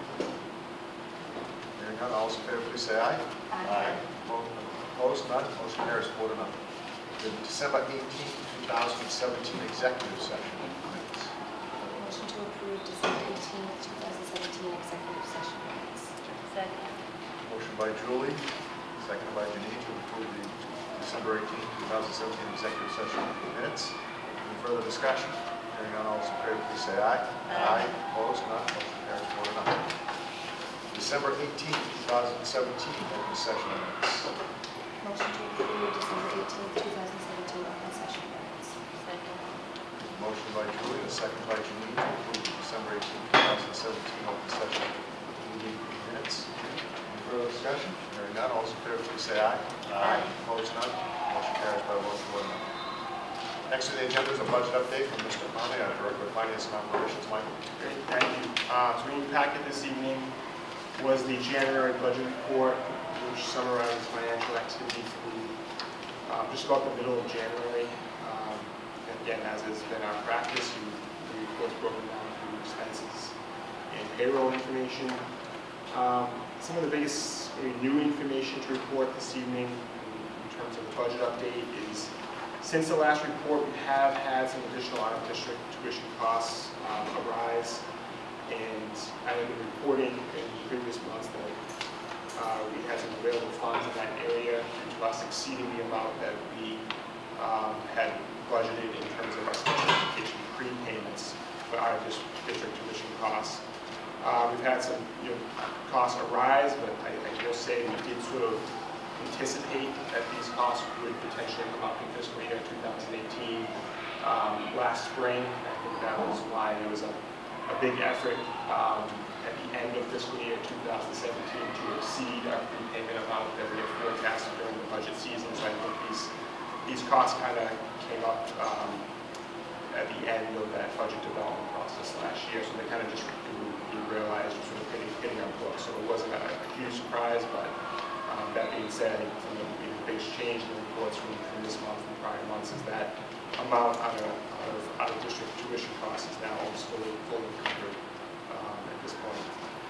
Hearing none, all those in favor, please say aye. Aye. Opposed, none. Motion carries four to none. The December eighteenth, two thousand seventeen executive session minutes. Motion to approve December eighteenth, two thousand seventeen executive session minutes. Second. Motion by Julie, seconded by Janine to approve the December eighteenth, two thousand seventeen executive session minutes. Any further discussion? Hearing none, all those in favor, please say aye. Aye. Opposed, none. Motion carries four to none. December eighteenth, two thousand seventeen open session minutes. Motion to approve December eighteenth, two thousand seventeen open session minutes. Second. Motion by Julie, a second by Janine to approve the December eighteenth, two thousand seventeen open session meeting minutes. Any further discussion? Hearing none, all those in favor, please say aye. Aye. Opposed, none. Motion carries by a vote of four to none. Next on the agenda is a budget update from Mister Conley, our Director of Finance and Operations. Michael. Great, thank you. Uh, So in your packet this evening was the January budget report, which summarizes financial activity through uh, just about the middle of January. Um, and Again, as has been our practice, you- the report's broken down through expenses and payroll information. Um, Some of the biggest maybe new information to report this evening in terms of the budget update is, since the last report, we have had some additional out-of-district tuition costs um, arise, and I have been reporting in previous months that uh, we had some available funds in that area, and to us exceeding the amount that we um, had budgeted in terms of our special education prepayments for out-of-district tuition costs. Uh, we've had some you know, costs arise, but I, I will say we did sort of anticipate that these costs would potentially come up in fiscal year two thousand eighteen. Um, last spring, I think that was why there was a, a big effort um, at the end of fiscal year two thousand seventeen to exceed our prepayment amount that we had forecasted during the budget season. So I think these these costs kind of came up um, at the end of that budget development process last year. So they kind of just we realized sort of hitting, hitting our books. So it wasn't a, a huge surprise, but um, that being said, I think some of the biggest change in the reports from, from this month and prior months is that amount out of, out of, out of district tuition costs is now almost fully, fully covered um, at this point.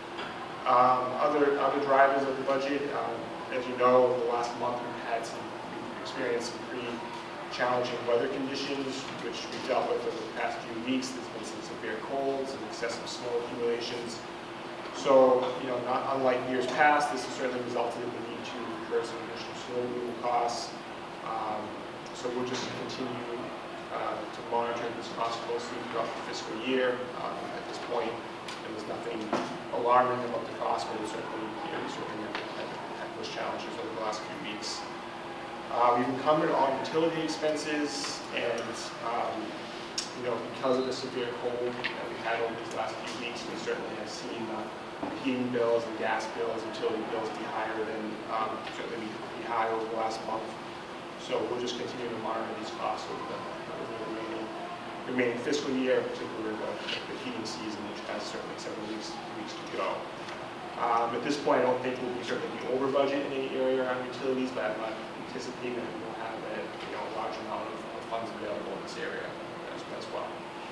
Um, other, other drivers of the budget, um, as you know, over the last month we've had some, we've experienced some pretty challenging weather conditions with which we've dealt with over the past few weeks. There's been some severe colds and excessive snow accumulations. So, you know, not unlike years past, this has certainly resulted in the need to incur some additional snow removal costs. Um, so we'll just continue uh, to monitor this cost closely throughout the fiscal year. Um, at this point, there was nothing alarming about the cost, but it certainly, you know, we certainly had, had those challenges over the last few weeks. Uh, we've encumbered on utility expenses, and um, you know, because of the severe cold that we've had over these last few weeks, we certainly have seen uh, heating bills and gas bills, utility bills be higher than um, certainly be high over the last month. So we'll just continue to monitor these costs over the, over the remaining, remaining fiscal year, particularly the, the heating season, which has certainly several weeks, weeks to go. Um, at this point, I don't think we'll be certainly be over budget in any area around utilities, but I'm not anticipating that we'll have a, you know, a large amount of, of funds available in this area as, as well.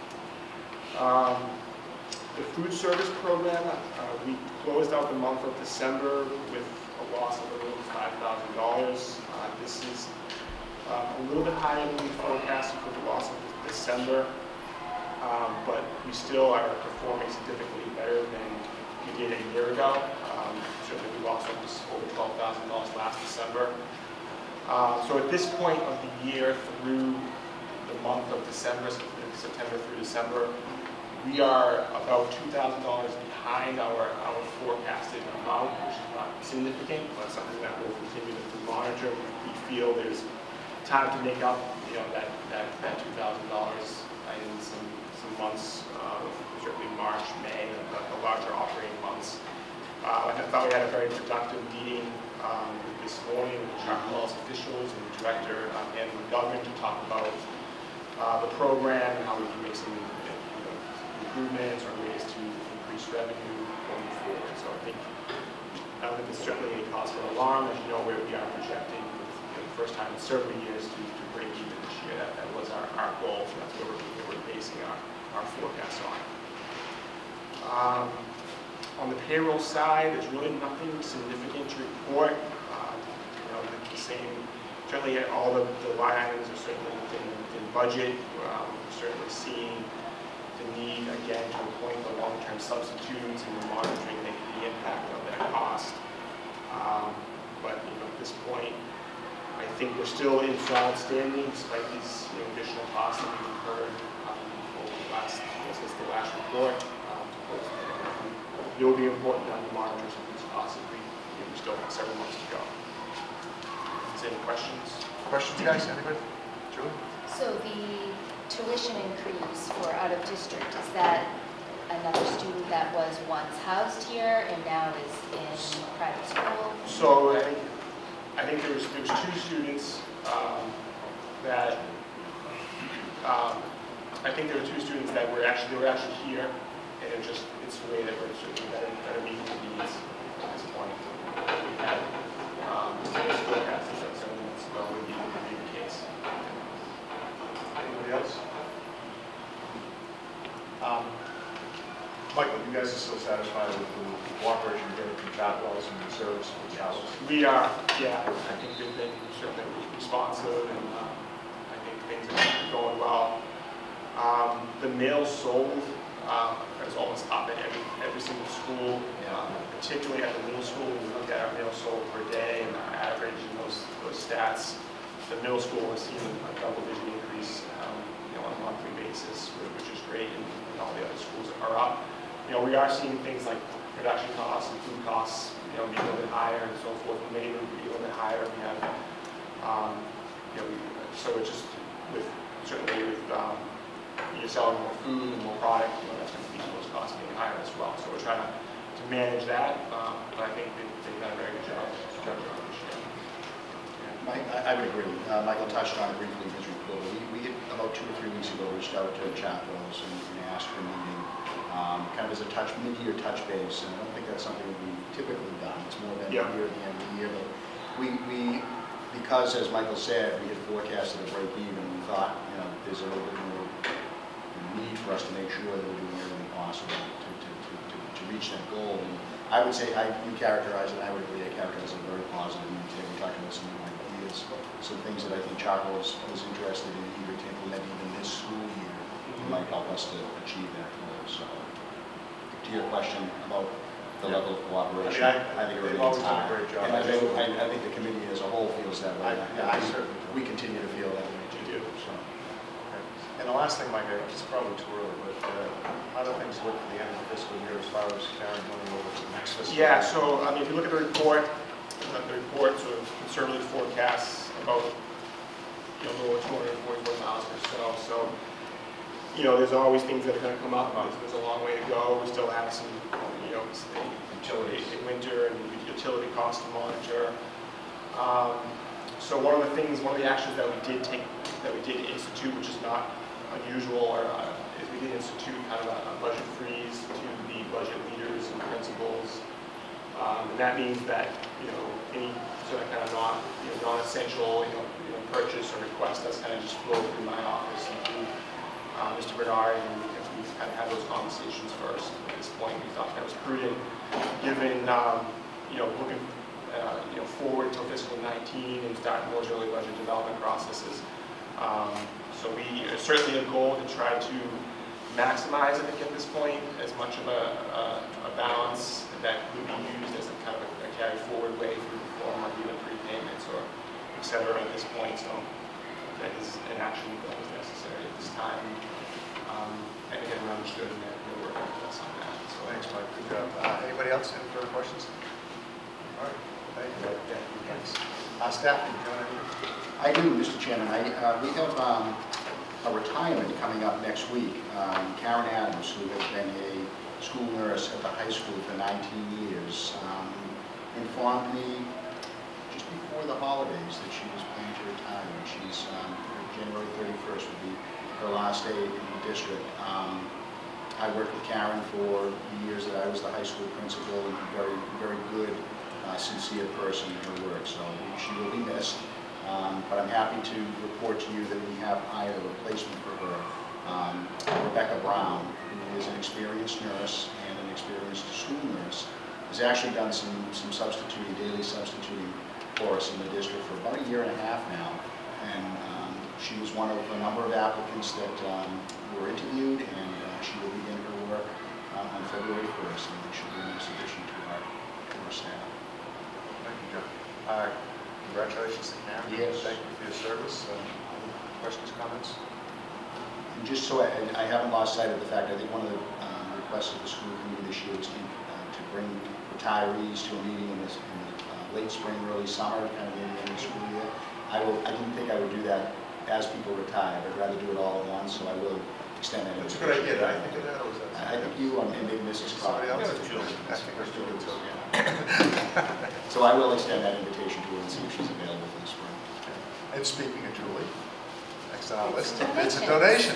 Um, the food service program, uh, we closed out the month of December with a loss of a little five thousand dollars. Uh, this is uh, a little bit higher than we forecasted for the loss of December, um, but we still are performing significantly better than we did a year ago. Um, certainly we lost almost over twelve thousand dollars last December. Uh, so at this point of the year, through the month of December, September through December, we are about two thousand dollars behind our, our forecasted amount, which is not significant, but something that we'll continue to monitor. We feel there's time to make up, you know, that, that, that two thousand dollars in some, some months, uh, certainly March, May, the, the larger operating months. Uh, I thought we had a very productive meeting um, this morning with Chartwell's officials and the director um, and the government to talk about uh, the program and how we can make some, you know, improvements or ways to increase revenue going forward. So I think I don't think it's certainly a cause for alarm. As you know, where we are projecting for the first time in several years to, to break even this year. That, that was our, our goal, so that's what we're, we're basing our, our forecast on. Um, On the payroll side, there's really nothing significant to report. Um, you know, the same, certainly all the, the line items are certainly within, within budget. Um, we're certainly seeing the need, again, to appoint the long-term substitutes and we're monitoring the, the impact of that cost. Um, but, you know, at this point, I think we're still in fraud standing despite these, you know, additional costs that we've incurred um, over the last, I guess it's the last report. Um, It will be important to monitor some of these costs as we, you know, we still have several months to go. Is there any questions? Questions, guys? Anybody? Julie? So the tuition increase for out of district, is that another student that was once housed here and now is in private school? So I think, I think there was, there was two students um, that, um, I think there were two students that were actually, they were actually here, and it just, it's the way that we're certainly better, better meeting the needs at this point. We had, um, this forecast is that several months ago would be, would be the case. Anybody else? Um, Michael, you guys are still satisfied with the cooperation you're getting from Chartwell's and the service from Chartwell's? We are, yeah. I think they've been certainly responsive, and uh, I think things are going well. Um, the mail sold um, is almost up at every every single school, um, particularly at the middle school. We look at our mail sold per day and our average and those those stats. The middle school has seen a double-digit increase, um, you know, on a monthly basis, which is great, and, and all the other schools are up. You know, we are seeing things like production costs and food costs, you know, be a little bit higher and so forth. Maybe be a little bit higher. We have, um, you know, we, so it's just with certainly with um, you're selling more food and more product, you know, that's going to lead to those costs being higher as well. So we're trying to, to manage that, um, but I think they, they've done a very good job. job this year. Mike, I, I would agree. Uh, Michael touched on it briefly in his report. We, we had, about two or three weeks ago, reached out to Chartwell's and, and asked for a meeting, um, kind of as a touch, mid-year touch base, and I don't think that's something that we've typically done. It's more than yeah. a year at the end of the year, but we, we, because as Michael said, we had forecasted a break even, we thought, you know, there's a little bit more need for us to make sure that we're doing everything possible to, to, to, to, to reach that goal. And I would say, I, you characterize it, I would agree, I characterize it very positive. And we talked about some new ideas, some things that I think Chartwell's was interested in either to implement even this school might help us to achieve that goal. So, to your question about the Yeah. level of cooperation, I mean, I, I- think it they've remains always done a high. great job. And I think, I, I think the committee as a whole feels that way. I- yeah, I certainly do. We continue to feel that way too. So. And the last thing, Mike, it's probably too early, but uh, how do things look at the end of the fiscal year as far as Karen going over to the next fiscal year? Yeah, so, I mean, if you look at the report, uh, the report sort of conservative forecasts about, you know, lower two hundred forty-four thousand or so. So, you know, there's always things that are going to come up. There's, there's a long way to go. We still have some, you know, utility in winter and utility costs to monitor. Um, so one of the things, one of the actions that we did take, that we did institute, which is not unusual, or uh, is we did institute kind of a, a budget freeze to the budget leaders and principals. Um, and that means that, you know, any sort of kind of non, you know, non-essential, you know, you know, purchase or request that's kind of just flow through my office and through uh, Mister Bernard, and because we've kind of had those conversations first. At this point, we thought that was prudent, given, um, you know, looking, uh, you know, forward to fiscal nineteen and start more early budget development processes. Um, so we uh, certainly a goal to try to maximize, I think, at this point, as much of a, a, a balance that could be used as a kind of a, a carry forward way through the form of either prepayments or et cetera at this point. So that is an action that was necessary at this time. Um, and again, we're understood and they're working with us on that. So Thanks, Mike. Good job. Uh, anybody else? Any further questions? All right. Thank you. Thanks. Uh, staff, do you want to? I do, Mister Chairman. I, uh, we have um, a retirement coming up next week. Um, Karen Adams, who has been a school nurse at the high school for nineteen years, um, informed me just before the holidays that she was planning to retire. And she's, um, January thirty-first would be her last day in the district. Um, I worked with Karen for the years that I was the high school principal, and a very, very good, uh, sincere person in her work. So she will be missed. Um, but I'm happy to report to you that we have hired a replacement for her, um, Rebecca Brown, who is an experienced nurse and an experienced school nurse, has actually done some, some substituting, daily substituting for us in the district for about a year and a half now. And um, she was one of a number of applicants that um, were interviewed, and uh, she will begin her work uh, on February first, and she'll be a nice addition to our, to our staff. Thank you, John. Uh, Congratulations to Karen. Yes. Thank you for your service. Uh, questions, comments? And just so I, I haven't lost sight of the fact, I think one of the um, requests of the school committee this year was to, uh, to bring retirees to a meeting in, this, in the uh, late spring, early summer, kind of near the end of the school year. I, will, I didn't think I would do that as people retire. I'd rather do it all at once, so I will extend that. That's a good idea. I think of that. Was that I think you and maybe Missus Somebody else? Crawford. I think we're doing it too. So I will extend that invitation to her and see if she's available for the spring. And speaking of Julie, next on our list, bids and donations.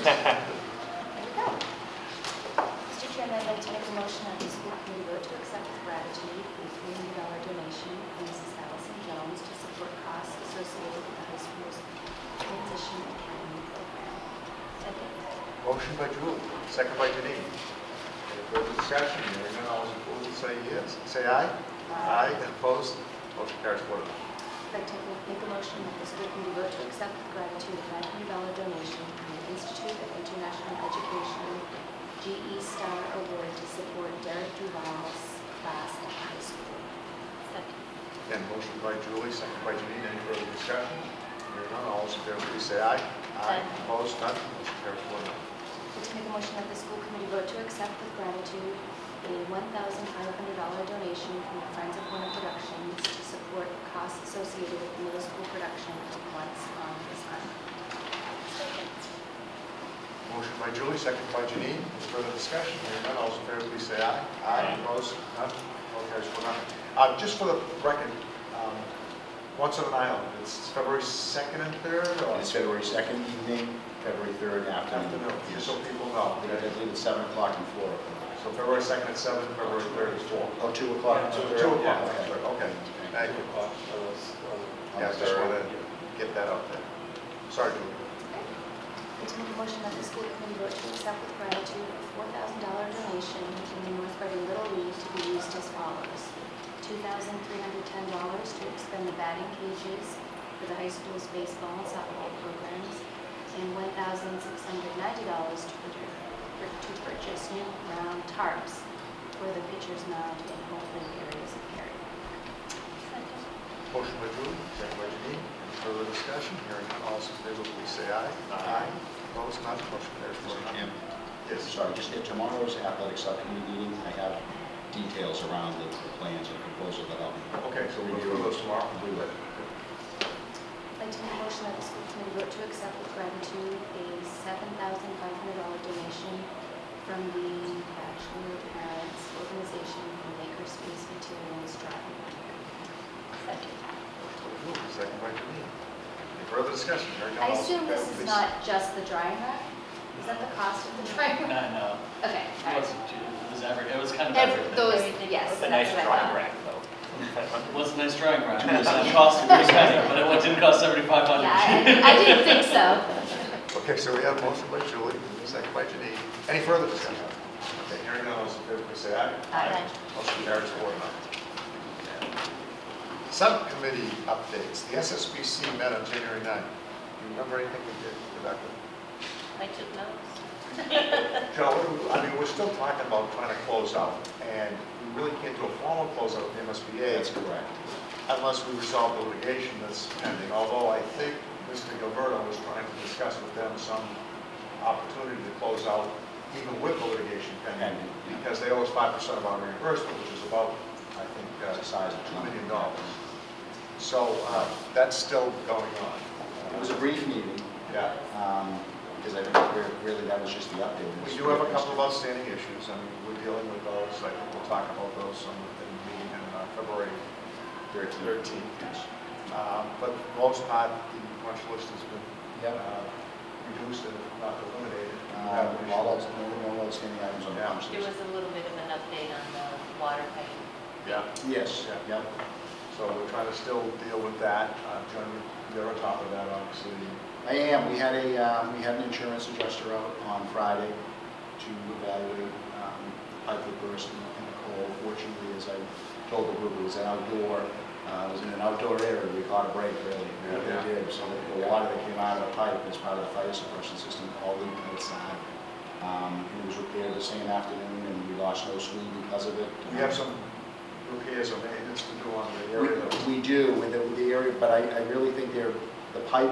Mister Chairman, I'd like to make a motion that the school committee vote to accept with gratitude the three hundred dollar donation from Missus Allison Jones to support costs associated with the high school's transition academy program. Second. Motion by Julie, second by Janine. Any further discussion? Hearing none, all those in favor say yes. Say aye. Aye. And opposed? Motion carries four to one. I'd like to make a motion that the school committee vote to accept with gratitude a five hundred dollar donation from the Institute of International Education G E Star Award to support Derek Duval's class at the high school. Second. Again, motion by Julie, second by Janine. Any further discussion? Hearing none, all those in favor please say aye. Aye. Opposed? None. Motion carries four to one. I'd like to make a motion that the school committee vote to accept with gratitude a one thousand five hundred dollar donation from the Friends of Winter Productions to support costs associated with the middle school production of Once on the Sun. Second. Motion by Julie, second by Janine. Any further discussion? Hearing none, all those in favor please say aye. Aye. Opposed? None. Motion carries four to one. Uh, just for the record, um, Once on an Island, it's February second and third? Or? It's February second evening, February third afternoon. Afternoon, just so people know. I believe it's seven o'clock and four o'clock. So February second at seven, February third is four. Oh, two o'clock. Two Third? o'clock, Yeah, that's okay. right, okay. Thank you. On Yeah, the just third. want to get that out there. Sorry, Julie. I'd like to make a motion that the school committee vote to accept with gratitude a four thousand dollar donation from the North Reading Little League to be used as follows. two thousand three hundred ten dollars to expend the batting cages for the high school's baseball and softball programs, and one thousand six hundred ninety dollars to tarps for the pitcher's mound and open areas of Cary. Motion by Julie, second by Janine. Any further discussion? Hearing none, all those in favor, please say aye. Aye. Opposed, none, motion carries four to none. Yes, sorry, just at tomorrow's athletic subcommittee meeting, I have details around the the plans and proposal that I'll. Okay, so we'll do those tomorrow. We will. I'd like to make a motion that the school committee vote to accept with gratitude a seven thousand five hundred dollar donation from the Bachelor Parents Organization for Makerspace Materials Drawing. Second. Second by Janine. Any further discussion? Hearing none, I all those in assume favor, this is please- not just the drying rack? Is that the cost of the drying rack? No, no. Okay, It all right. wasn't too, it was every, it was kind of Every- everything. Those, yes. It's a nice that's what I drawing thought. rack, though. It was a nice drawing rack. It was, uh, cost a pretty penny, but it didn't cost seventy-five hundred. Yeah, I, I didn't think so. Okay, so we have a motion by Julie, second by Janine. Any further discussion? Okay, hearing none, all those in favor, please say aye. Aye. Motion carries four to none. Subcommittee updates. The S S B C met on January ninth. Do you remember anything we did, Rebecca? I took notes. Joe, I mean, we're still talking about trying to close out, and we really can't do a formal closeout with M S B A. That's correct. Unless we resolve the litigation that's pending, although I think Mister Gilberto was trying to discuss with them some opportunity to close out even with the litigation pending, Pending, yeah. because they owe us five percent of our reimbursement, which is about, I think, uh, The size of two million dollars. So uh, that's still going on. It was a brief meeting, Yeah. um, because I think we're, really that was just the update. We do have a couple of outstanding issues. I mean, we're dealing with those. I think we'll talk about those in the meeting in uh, February thirteenth. Um, But for the most part, the punch list has been Yep. uh, reduced and not eliminated. Uh, all those, no, no outstanding items on the Yeah. punch There list. was a little bit of an update on the water pipe. Yeah. Yes, Yeah. yep. So we're trying to still deal with that. Uh, John, you're on top of that, obviously. I am. We had a, um, we had an insurance adjuster out on Friday to evaluate, um, pipe that burst in in the coal. Fortunately, as I told the group, it was an outdoor, uh, it was in an outdoor area. We caught a break, really. We Yeah. really did. So the the water that came out of the pipe as part of the fire suppression system all leaked outside. Um, it was repaired the same afternoon, and we lost no speed because of it. We have some repairs or maintenance to do on the We, area. that- we do with the, with the area, but I, I really think they're, the pipe,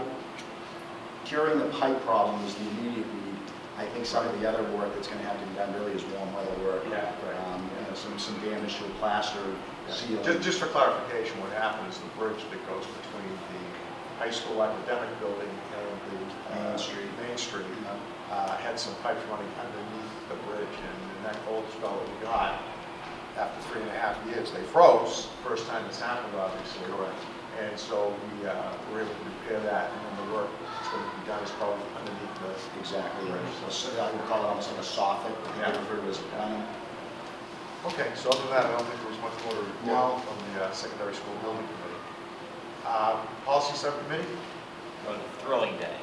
curing the pipe problem is the immediate need. I think some of the other work that's gonna have to be done really is warm weather work. Yeah, right. Um, you know, some, some damage to a plaster seal. Just, just for clarification, what happened is the bridge that goes between the high school academic building and the uh, Main Street. Main Street uh, had some pipes running underneath the bridge, and in that cold spell that we got, after three and a half years, they froze. First time it's happened, obviously. Correct. And so we uh, were able to repair that, and then the work that's going to be done is probably underneath the. Exactly right. So I would call it almost like a soffit, Yeah. referred to as a planning. Okay, so other than that, I don't think there was much more to report from the uh, secondary school building committee. Uh, Policy subcommittee? It was a thrilling day.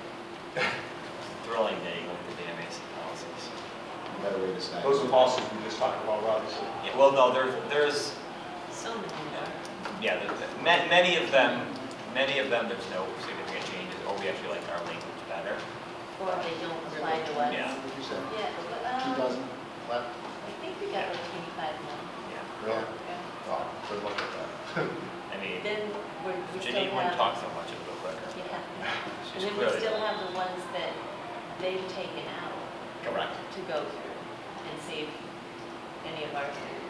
Thrilling day going through the M A C policies. Better way to say. Those are the policies we just talked about, obviously. Yeah, well, no, there's, there's, So many more. yeah, there- ma- many of them, many of them, there's no significant changes, or we actually like our language better. Or they don't apply to us. Yeah. What you said? Yeah, but, Two um, dozen left? I think we got like twenty-five more. Yeah. Really? Yeah. Oh, good luck with that. I mean, Then we're, we still Janine wouldn't talk have, so much, it would go quicker. yeah. And She's then we clearly. still have the ones that they've taken out Correct. to go through and save any of our time.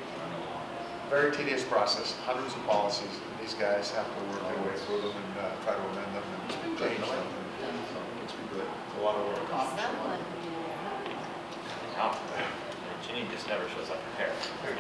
Very tedious process, hundreds of policies, and these guys have to work their way through them and uh, try to amend them and change them. It's been good. It's a lot of work. Someone who, Oh, Janine just never shows up prepared.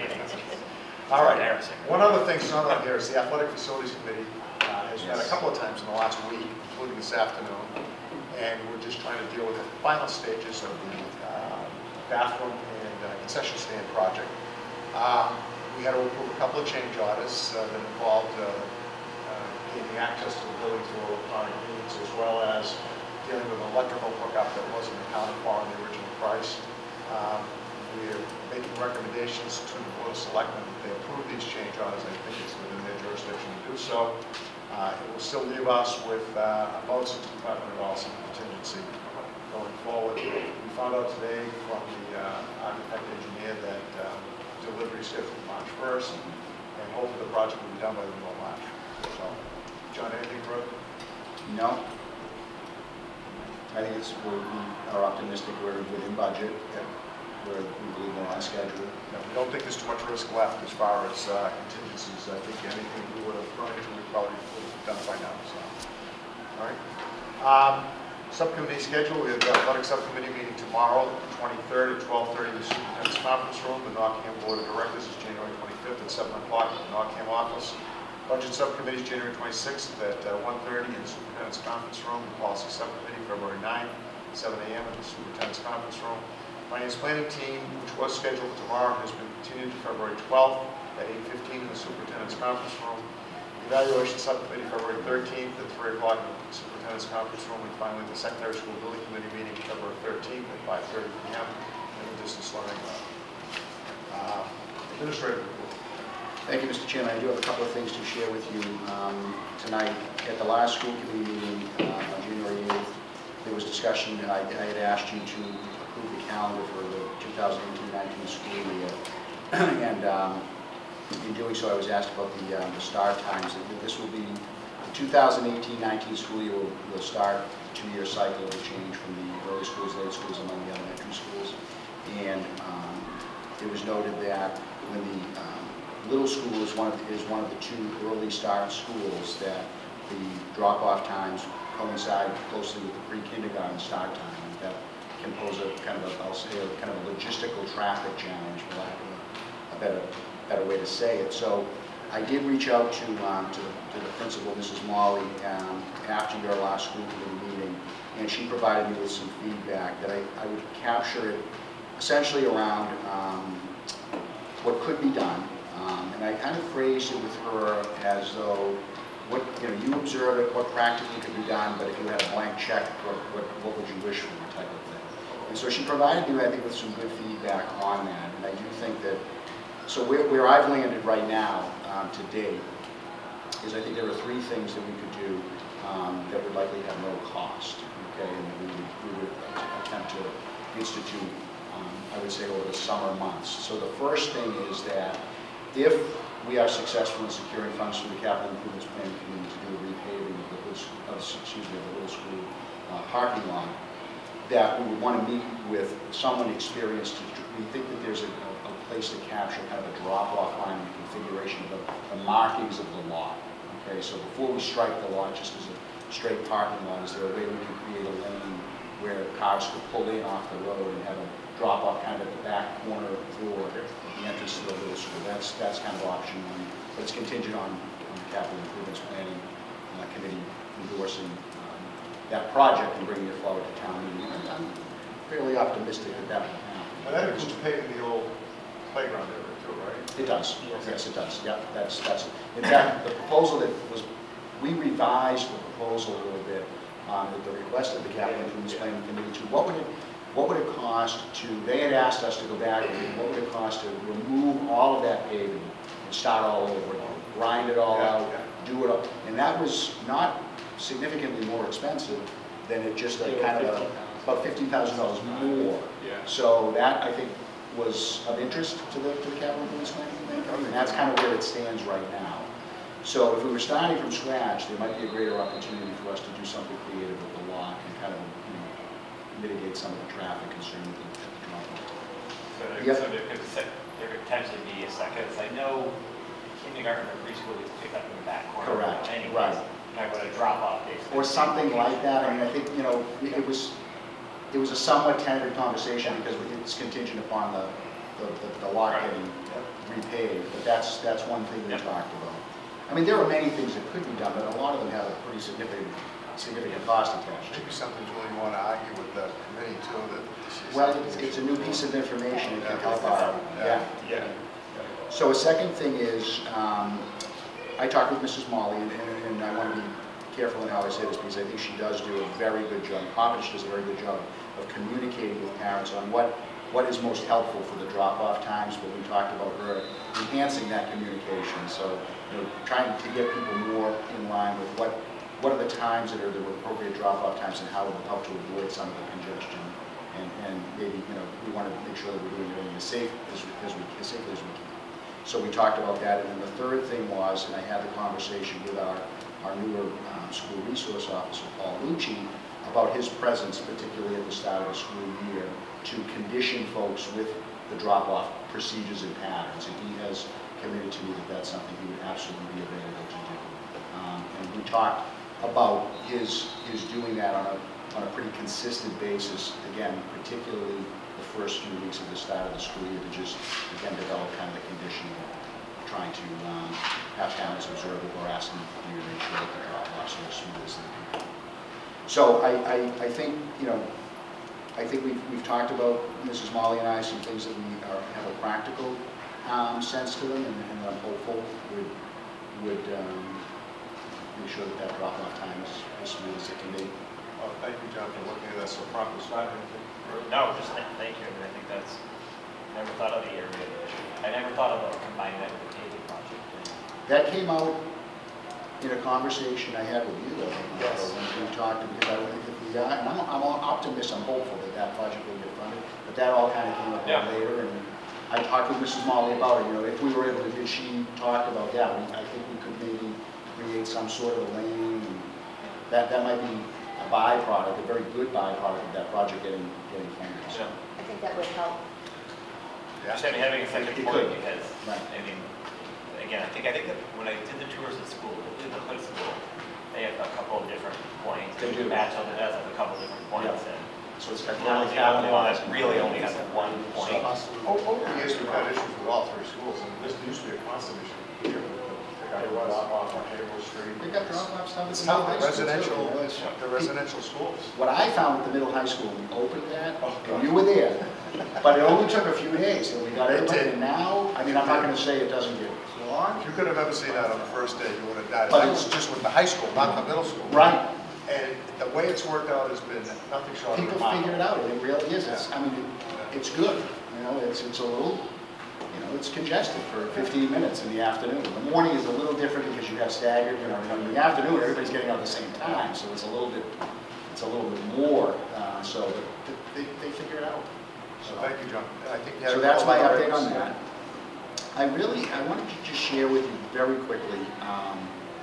All right, Embarrassing. one other thing that's not on here is the Athletic Facilities Committee uh, has met a couple of times in the last week, including this afternoon, and we're just trying to deal with the final stages of the uh, bathroom and uh, concession stand project. Um, We had to approve a couple of change orders uh, that involved uh, uh, gaining access to the building through electronic means, as well as dealing with an electrical hookup that wasn't accounted for in the original price. Um, We're making recommendations to the Board of Selectmen that they approve these change orders. I think it's within their jurisdiction to do so. Uh, It will still leave us with uh, about sixty-five hundred dollars in contingency going forward. We found out today from the uh, architect engineer that um, delivery is scheduled for March first, and hopefully the project will be done by the middle of March. So, John, anything further? No. I think it's, we're, we are optimistic we're within budget. Yeah. We're, we believe we're on schedule. Yeah, we don't think there's too much risk left as far as uh, contingencies. I think anything we would have run into, we probably would have done by now. So, all right. Um, subcommittee schedule. We have the athletic subcommittee meeting tomorrow, twenty-third at twelve thirty in the superintendent's conference room. The Nottingham Board of Directors is January twenty-fifth at seven o'clock at the Nottingham office. Budget subcommittee is January twenty-sixth at uh, one thirty in the superintendent's conference room. The policy subcommittee February ninth, seven A M at the superintendent's conference room. Finance planning team, which was scheduled for tomorrow, has been continued to February twelfth at eight fifteen in the superintendent's conference room. Evaluation subcommittee February thirteenth at three o'clock in the superintendent's conference room. And finally, the secondary school building committee meeting February thirteenth at five thirty P M in the distance learning uh, administrative report. Thank you, Mister Chairman. I do have a couple of things to share with you um, tonight. At the last school committee meeting uh, on January eighth, there was discussion, and I, I had asked you to approve the calendar for the two thousand eighteen nineteen school year. And um, in doing so, I was asked about the, um, the start times. This will be, the two thousand eighteen nineteen school year will, will start a two-year cycle of change from the early schools, late schools, among the elementary schools. And um, it was noted that when the um, Little school is one of the, is one of the two early start schools that the drop-off times coincide closely with the pre-kindergarten start time. And that can pose a kind of a, I'll say, a kind of a logistical traffic challenge, for lack of a, a better better way to say it. So I did reach out to um, to, the, to the principal, Missus Molly, um, after your last school committee meeting, and she provided me with some feedback that I, I would capture it essentially around um, what could be done. Um, and I kind of phrased it with her as though, what you know, you observe it, what practically could be done, but if you had a blank check, what, what, what would you wish for, type of thing. And so she provided me, I think, with some good feedback on that. And I do think that, so where, where I've landed right now um, to date is I think there are three things that we could do um, that would likely have no cost, okay, and that we would, we would attempt to institute, um, I would say, over the summer months. So the first thing is that if we are successful in securing funds through the capital improvements planning committee to do a repaving of the little school, uh, excuse me, of the little school uh, parking lot, that we would want to meet with someone experienced. To, we think that there's a, a place to capture kind of a drop-off line in the configuration of the, the markings of the lot. Okay, so before we strike the lot just as a straight parking lot, is there a way we can create a lane where cars could pull in off the road and have a drop-off kind of at the back corner of the door at the entrance to the little school? That's that's kind of option one, but it's contingent on, on the capital improvements planning uh, committee endorsing um, that project and bringing it forward to town meeting. And I'm fairly optimistic that that will happen. And that includes paving the old playground area too, right? It does. Okay. Yes, it does. Yeah, that's that's. In fact, the proposal that was, we revised the proposal a little bit um, at the request of the capital improvements planning committee to what would it. What would it cost to, they had asked us to go back and what would it cost to remove all of that paving and start all over, grind it all yeah, out, yeah. do it all. And that was not significantly more expensive than it just like kind of a, about fifteen thousand dollars more. Yeah. So that, I think, was of interest to the, to the capital improvements planning committee. And that's kind of where it stands right now. So if we were starting from scratch, there might be a greater opportunity for us to do something creative with the lot and kind of, you know, mitigate some of the traffic concern with the, at the drop-off. So there, Yep. so there could, se- there could potentially be a second, because I know kindergarten or preschool is picked up in the back corner. Correct, Anyways, right. talking about a drop-off basically. Or something like that. I mean, I think, you know, it was, it was a somewhat tentative conversation because it's contingent upon the, the, the, the lot Right. getting repaved, but that's, that's one thing we Yep. talked about. I mean, there are many things that could be done, but a lot of them have a pretty significant, significant cost attached. Maybe something really you want to argue with the committee too, that this is. Well, it's, it's a new piece of information that can help our, yeah. Yeah. So a second thing is, um, I talked with Missus Molly, and, and I want to be careful in how I say this because I think she does do a very good job, Confident she does a very good job of communicating with parents on what, what is most helpful for the drop-off times, but we talked about her enhancing that communication. So, you know, trying to get people more in line with what what are the times that are the appropriate drop-off times and how, how to avoid some of the congestion. And, and maybe, you know, we want to make sure that we're doing everything as safe as, we, as, we, as safely as we can. So we talked about that. And then the third thing was, and I had the conversation with our, our newer um, school resource officer, Paul Lucci, about his presence, particularly at the start of the school year, to condition folks with the drop-off procedures and patterns. And he has committed to me that that's something he would absolutely be available to do. Um, and we talked about his, his doing that on a, on a pretty consistent basis, again, particularly the first few weeks of the start of the school year, to just, again, develop kind of the conditioning, trying to um, have parents observe it or ask them to make sure that the drop-offs are as smooth as they can. So I, I, I think, you know, I think we've, we've talked about, Missus Molly and I, some things that we are, have a practical um, sense to them, and, and I'm hopeful would, would um, make sure that that drop-off time is as smooth as it can be. Well, thank you, John, for looking at that so promptly. Scott, anything? No, just th thank you. I mean, I think that's, I never thought of the area. I never thought about combining that with the paving project. That came out in a conversation I had with you, though, Yes. when we talked, because I would think if we got, and I'm, I'm an optimist, I'm hopeful that that project will get funded, but that all kind of came up Yeah. later, and I talked with Missus Molly about it, you know, if we were able to, did she talk about, yeah, we, I think we could maybe create some sort of lane, and that, that might be a byproduct, a very good byproduct of that project getting, getting funded. So. I think that would help. Just having, having a second It point, could. because, Right. I mean, again, I think, I think that when I did the tours at school, at the high school, they have a couple of different points. They do. Batchel does have a couple of different points, Yeah. and So it's we're only the only one that really only has one point. O- Over the years, we've had issues with all three schools, and this used to be a constant issue here. They got drop-off on Haverhill Street. They got drop-offs down at It's the middle not high the school, too, residential, you know, it's- the residential schools. What I found at the middle high school, we opened that, Oh, and you were there, but it only took a few days, and we got It it, did. and now, I mean, I'm not gonna say it doesn't get long. If you could have ever seen that on the first day, you would have died. But That it's- was just with the high school, not the middle school. Right. And the way it's worked out has been nothing short of People remarkable. figure it out, and it really is, it's, I mean, it's good, you know, it's, it's a little, you know, it's congested for fifteen minutes in the afternoon. The morning is a little different because you have staggered, you know, in the afternoon, everybody's getting out at the same time, so it's a little bit, it's a little bit more, uh, so but they, they figure it out. So thank you, John. And I think you had So a that's couple my of update items. on that. I really, I wanted to just share with you very quickly, um,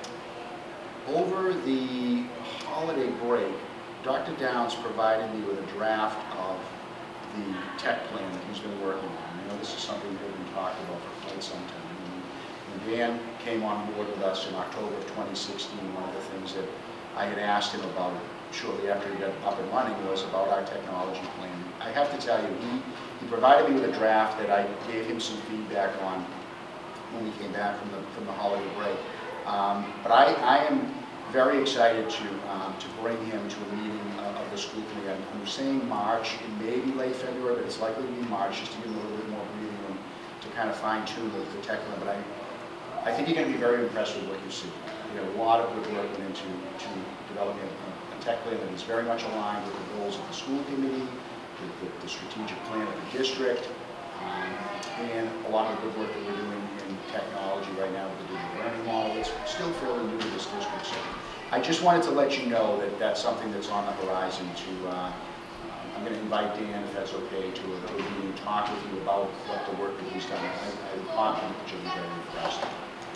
over the holiday break, Doctor Downs provided me with a draft of the tech plan that he's been working on. I know this is something that we've been talking about for quite some time. And Dan came on board with us in October of twenty sixteen. One of the things that I had asked him about shortly after he got up and running was about our technology plan. I have to tell you, he, he provided me with a draft that I gave him some feedback on when we came back from the, from the holiday break. Um, but I, I am very excited to, um, to bring him to a meeting uh, of the school committee. I'm, I'm saying March, it may be late February, but it's likely to be March, just to give him a little bit more breathing room to kind of fine tune the, the tech plan. But I, I think you're going to be very impressed with what you see. You know, a lot of good work went into to developing a, a tech plan that is very much aligned with the goals of the school committee, with the, the strategic plan of the district, um, and a lot of the good work that we're doing in technology right now with the digital learning model. It's still fairly new to this district, so I just wanted to let you know that that's something that's on the horizon. To uh, I'm going to invite Dan, if that's okay, to a, to a meeting, talk with you about what the work that he's done. I, I'm confident that you'll be very impressed.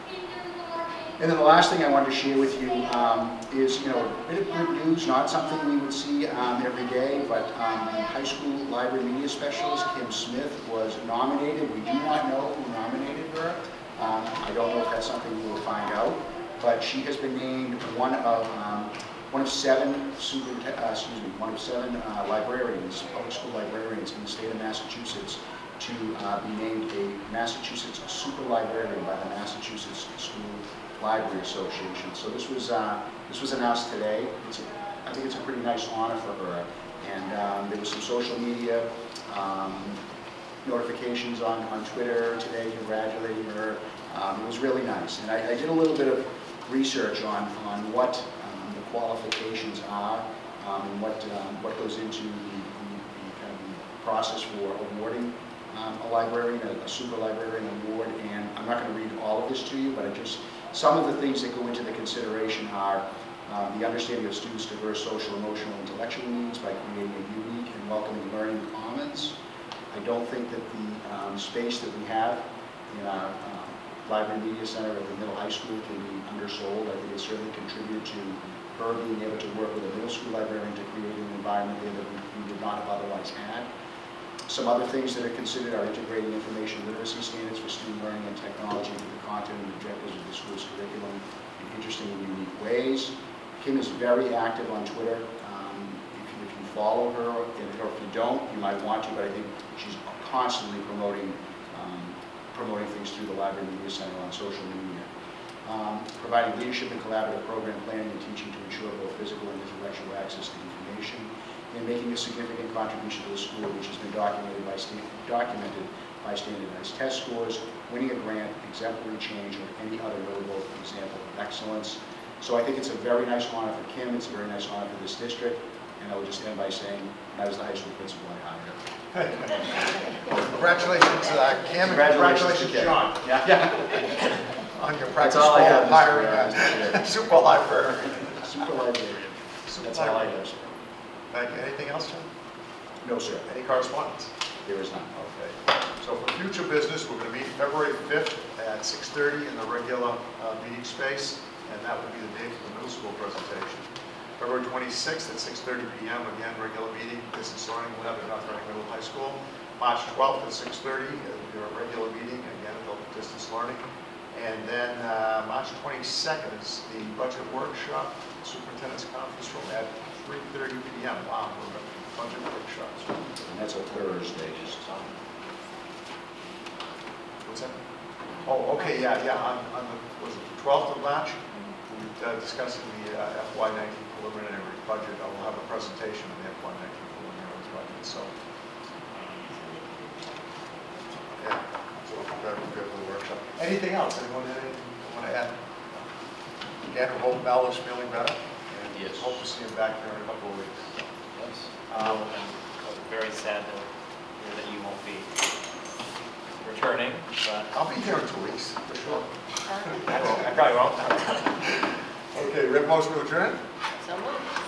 And then the last thing I wanted to share with you um, is, you know, a bit of good news, not something we would see um, every day, but um, the high school library media specialist, Kim Smith, was nominated. We do not know who nominated her. Um, I don't know if that's something we will find out, but she has been named one of um, one of seven super, uh, excuse me, one of seven uh, librarians, public school librarians in the state of Massachusetts, to uh, be named a Massachusetts super librarian by the Massachusetts School Library Association. So this was uh, this was announced today. It's a, I think it's a pretty nice honor for her. And um, there was some social media um, notifications on, on Twitter today congratulating her. Um, it was really nice. And I, I did a little bit of research on, on what um, the qualifications are um, and what, um, what goes into the, the, the kind of process for awarding um, a librarian, a, a super librarian award. And I'm not going to read all of this to you, but I just, some of the things that go into the consideration are Um, the understanding of students' diverse social, emotional, and intellectual needs by creating a unique and welcoming learning commons. I don't think that the um, space that we have in our um, Library Media Center at the middle high school can be undersold. I think it certainly contributed to her being able to work with a middle school librarian to create an environment there that we, we would not have otherwise had. Some other things that are considered are integrating information literacy standards for student learning and technology into the content and objectives of the school's curriculum in interesting and unique ways. Kim is very active on Twitter. Um, if, you, if you follow her, or if you don't, you might want to, but I think she's constantly promoting um, promoting things through the Library Media Center on social media. Um, providing leadership and collaborative program planning and teaching to ensure both physical and intellectual access to information, and making a significant contribution to the school, which has been documented by, documented by standardized test scores, winning a grant, exemplary change, or any other notable example of excellence. So I think it's a very nice honor for Kim, it's a very nice honor for this district, and I will just end by saying, when I was the high school principal, I hired her. Congratulations, uh, Kim, and congratulations, John. Yeah. yeah. On your practice That's all I have, school hiring Mister as super librarian. Super librarian. That's all I have, sir. Thank you. Anything else, John? No, sir. Any correspondence? There is none. Okay. So for future business, we're going to meet February fifth at six thirty in the regular uh, meeting space, and that would be the day for the middle school presentation. February twenty-sixth at six thirty p m again, regular meeting, distance learning lab at North Reading Middle High School. March twelfth at six thirty, your regular meeting, again, adult distance learning. And then uh, March twenty-second is the budget workshop, superintendent's conference room at three thirty p m Wow, we're going to budget workshops. And that's a Thursday. What's that? Oh, okay, yeah, yeah, on, on the, was it the twelfth of March? We're uh, discussing the uh, F Y nineteen preliminary budget. I will have a presentation on the F Y nineteen preliminary budget, so. Yeah, so we'll prepare for the workshop. Anything else? Anyone have anything you want to add? Again, we hope Mel is feeling better. And yes. Hope to see him back here in a couple of weeks. Yes. Um, I'm very sad to hear that you won't be returning, but I'll be here in two weeks, for sure. I, won't. I probably won't. Okay, we have motion to adjourn? So moved.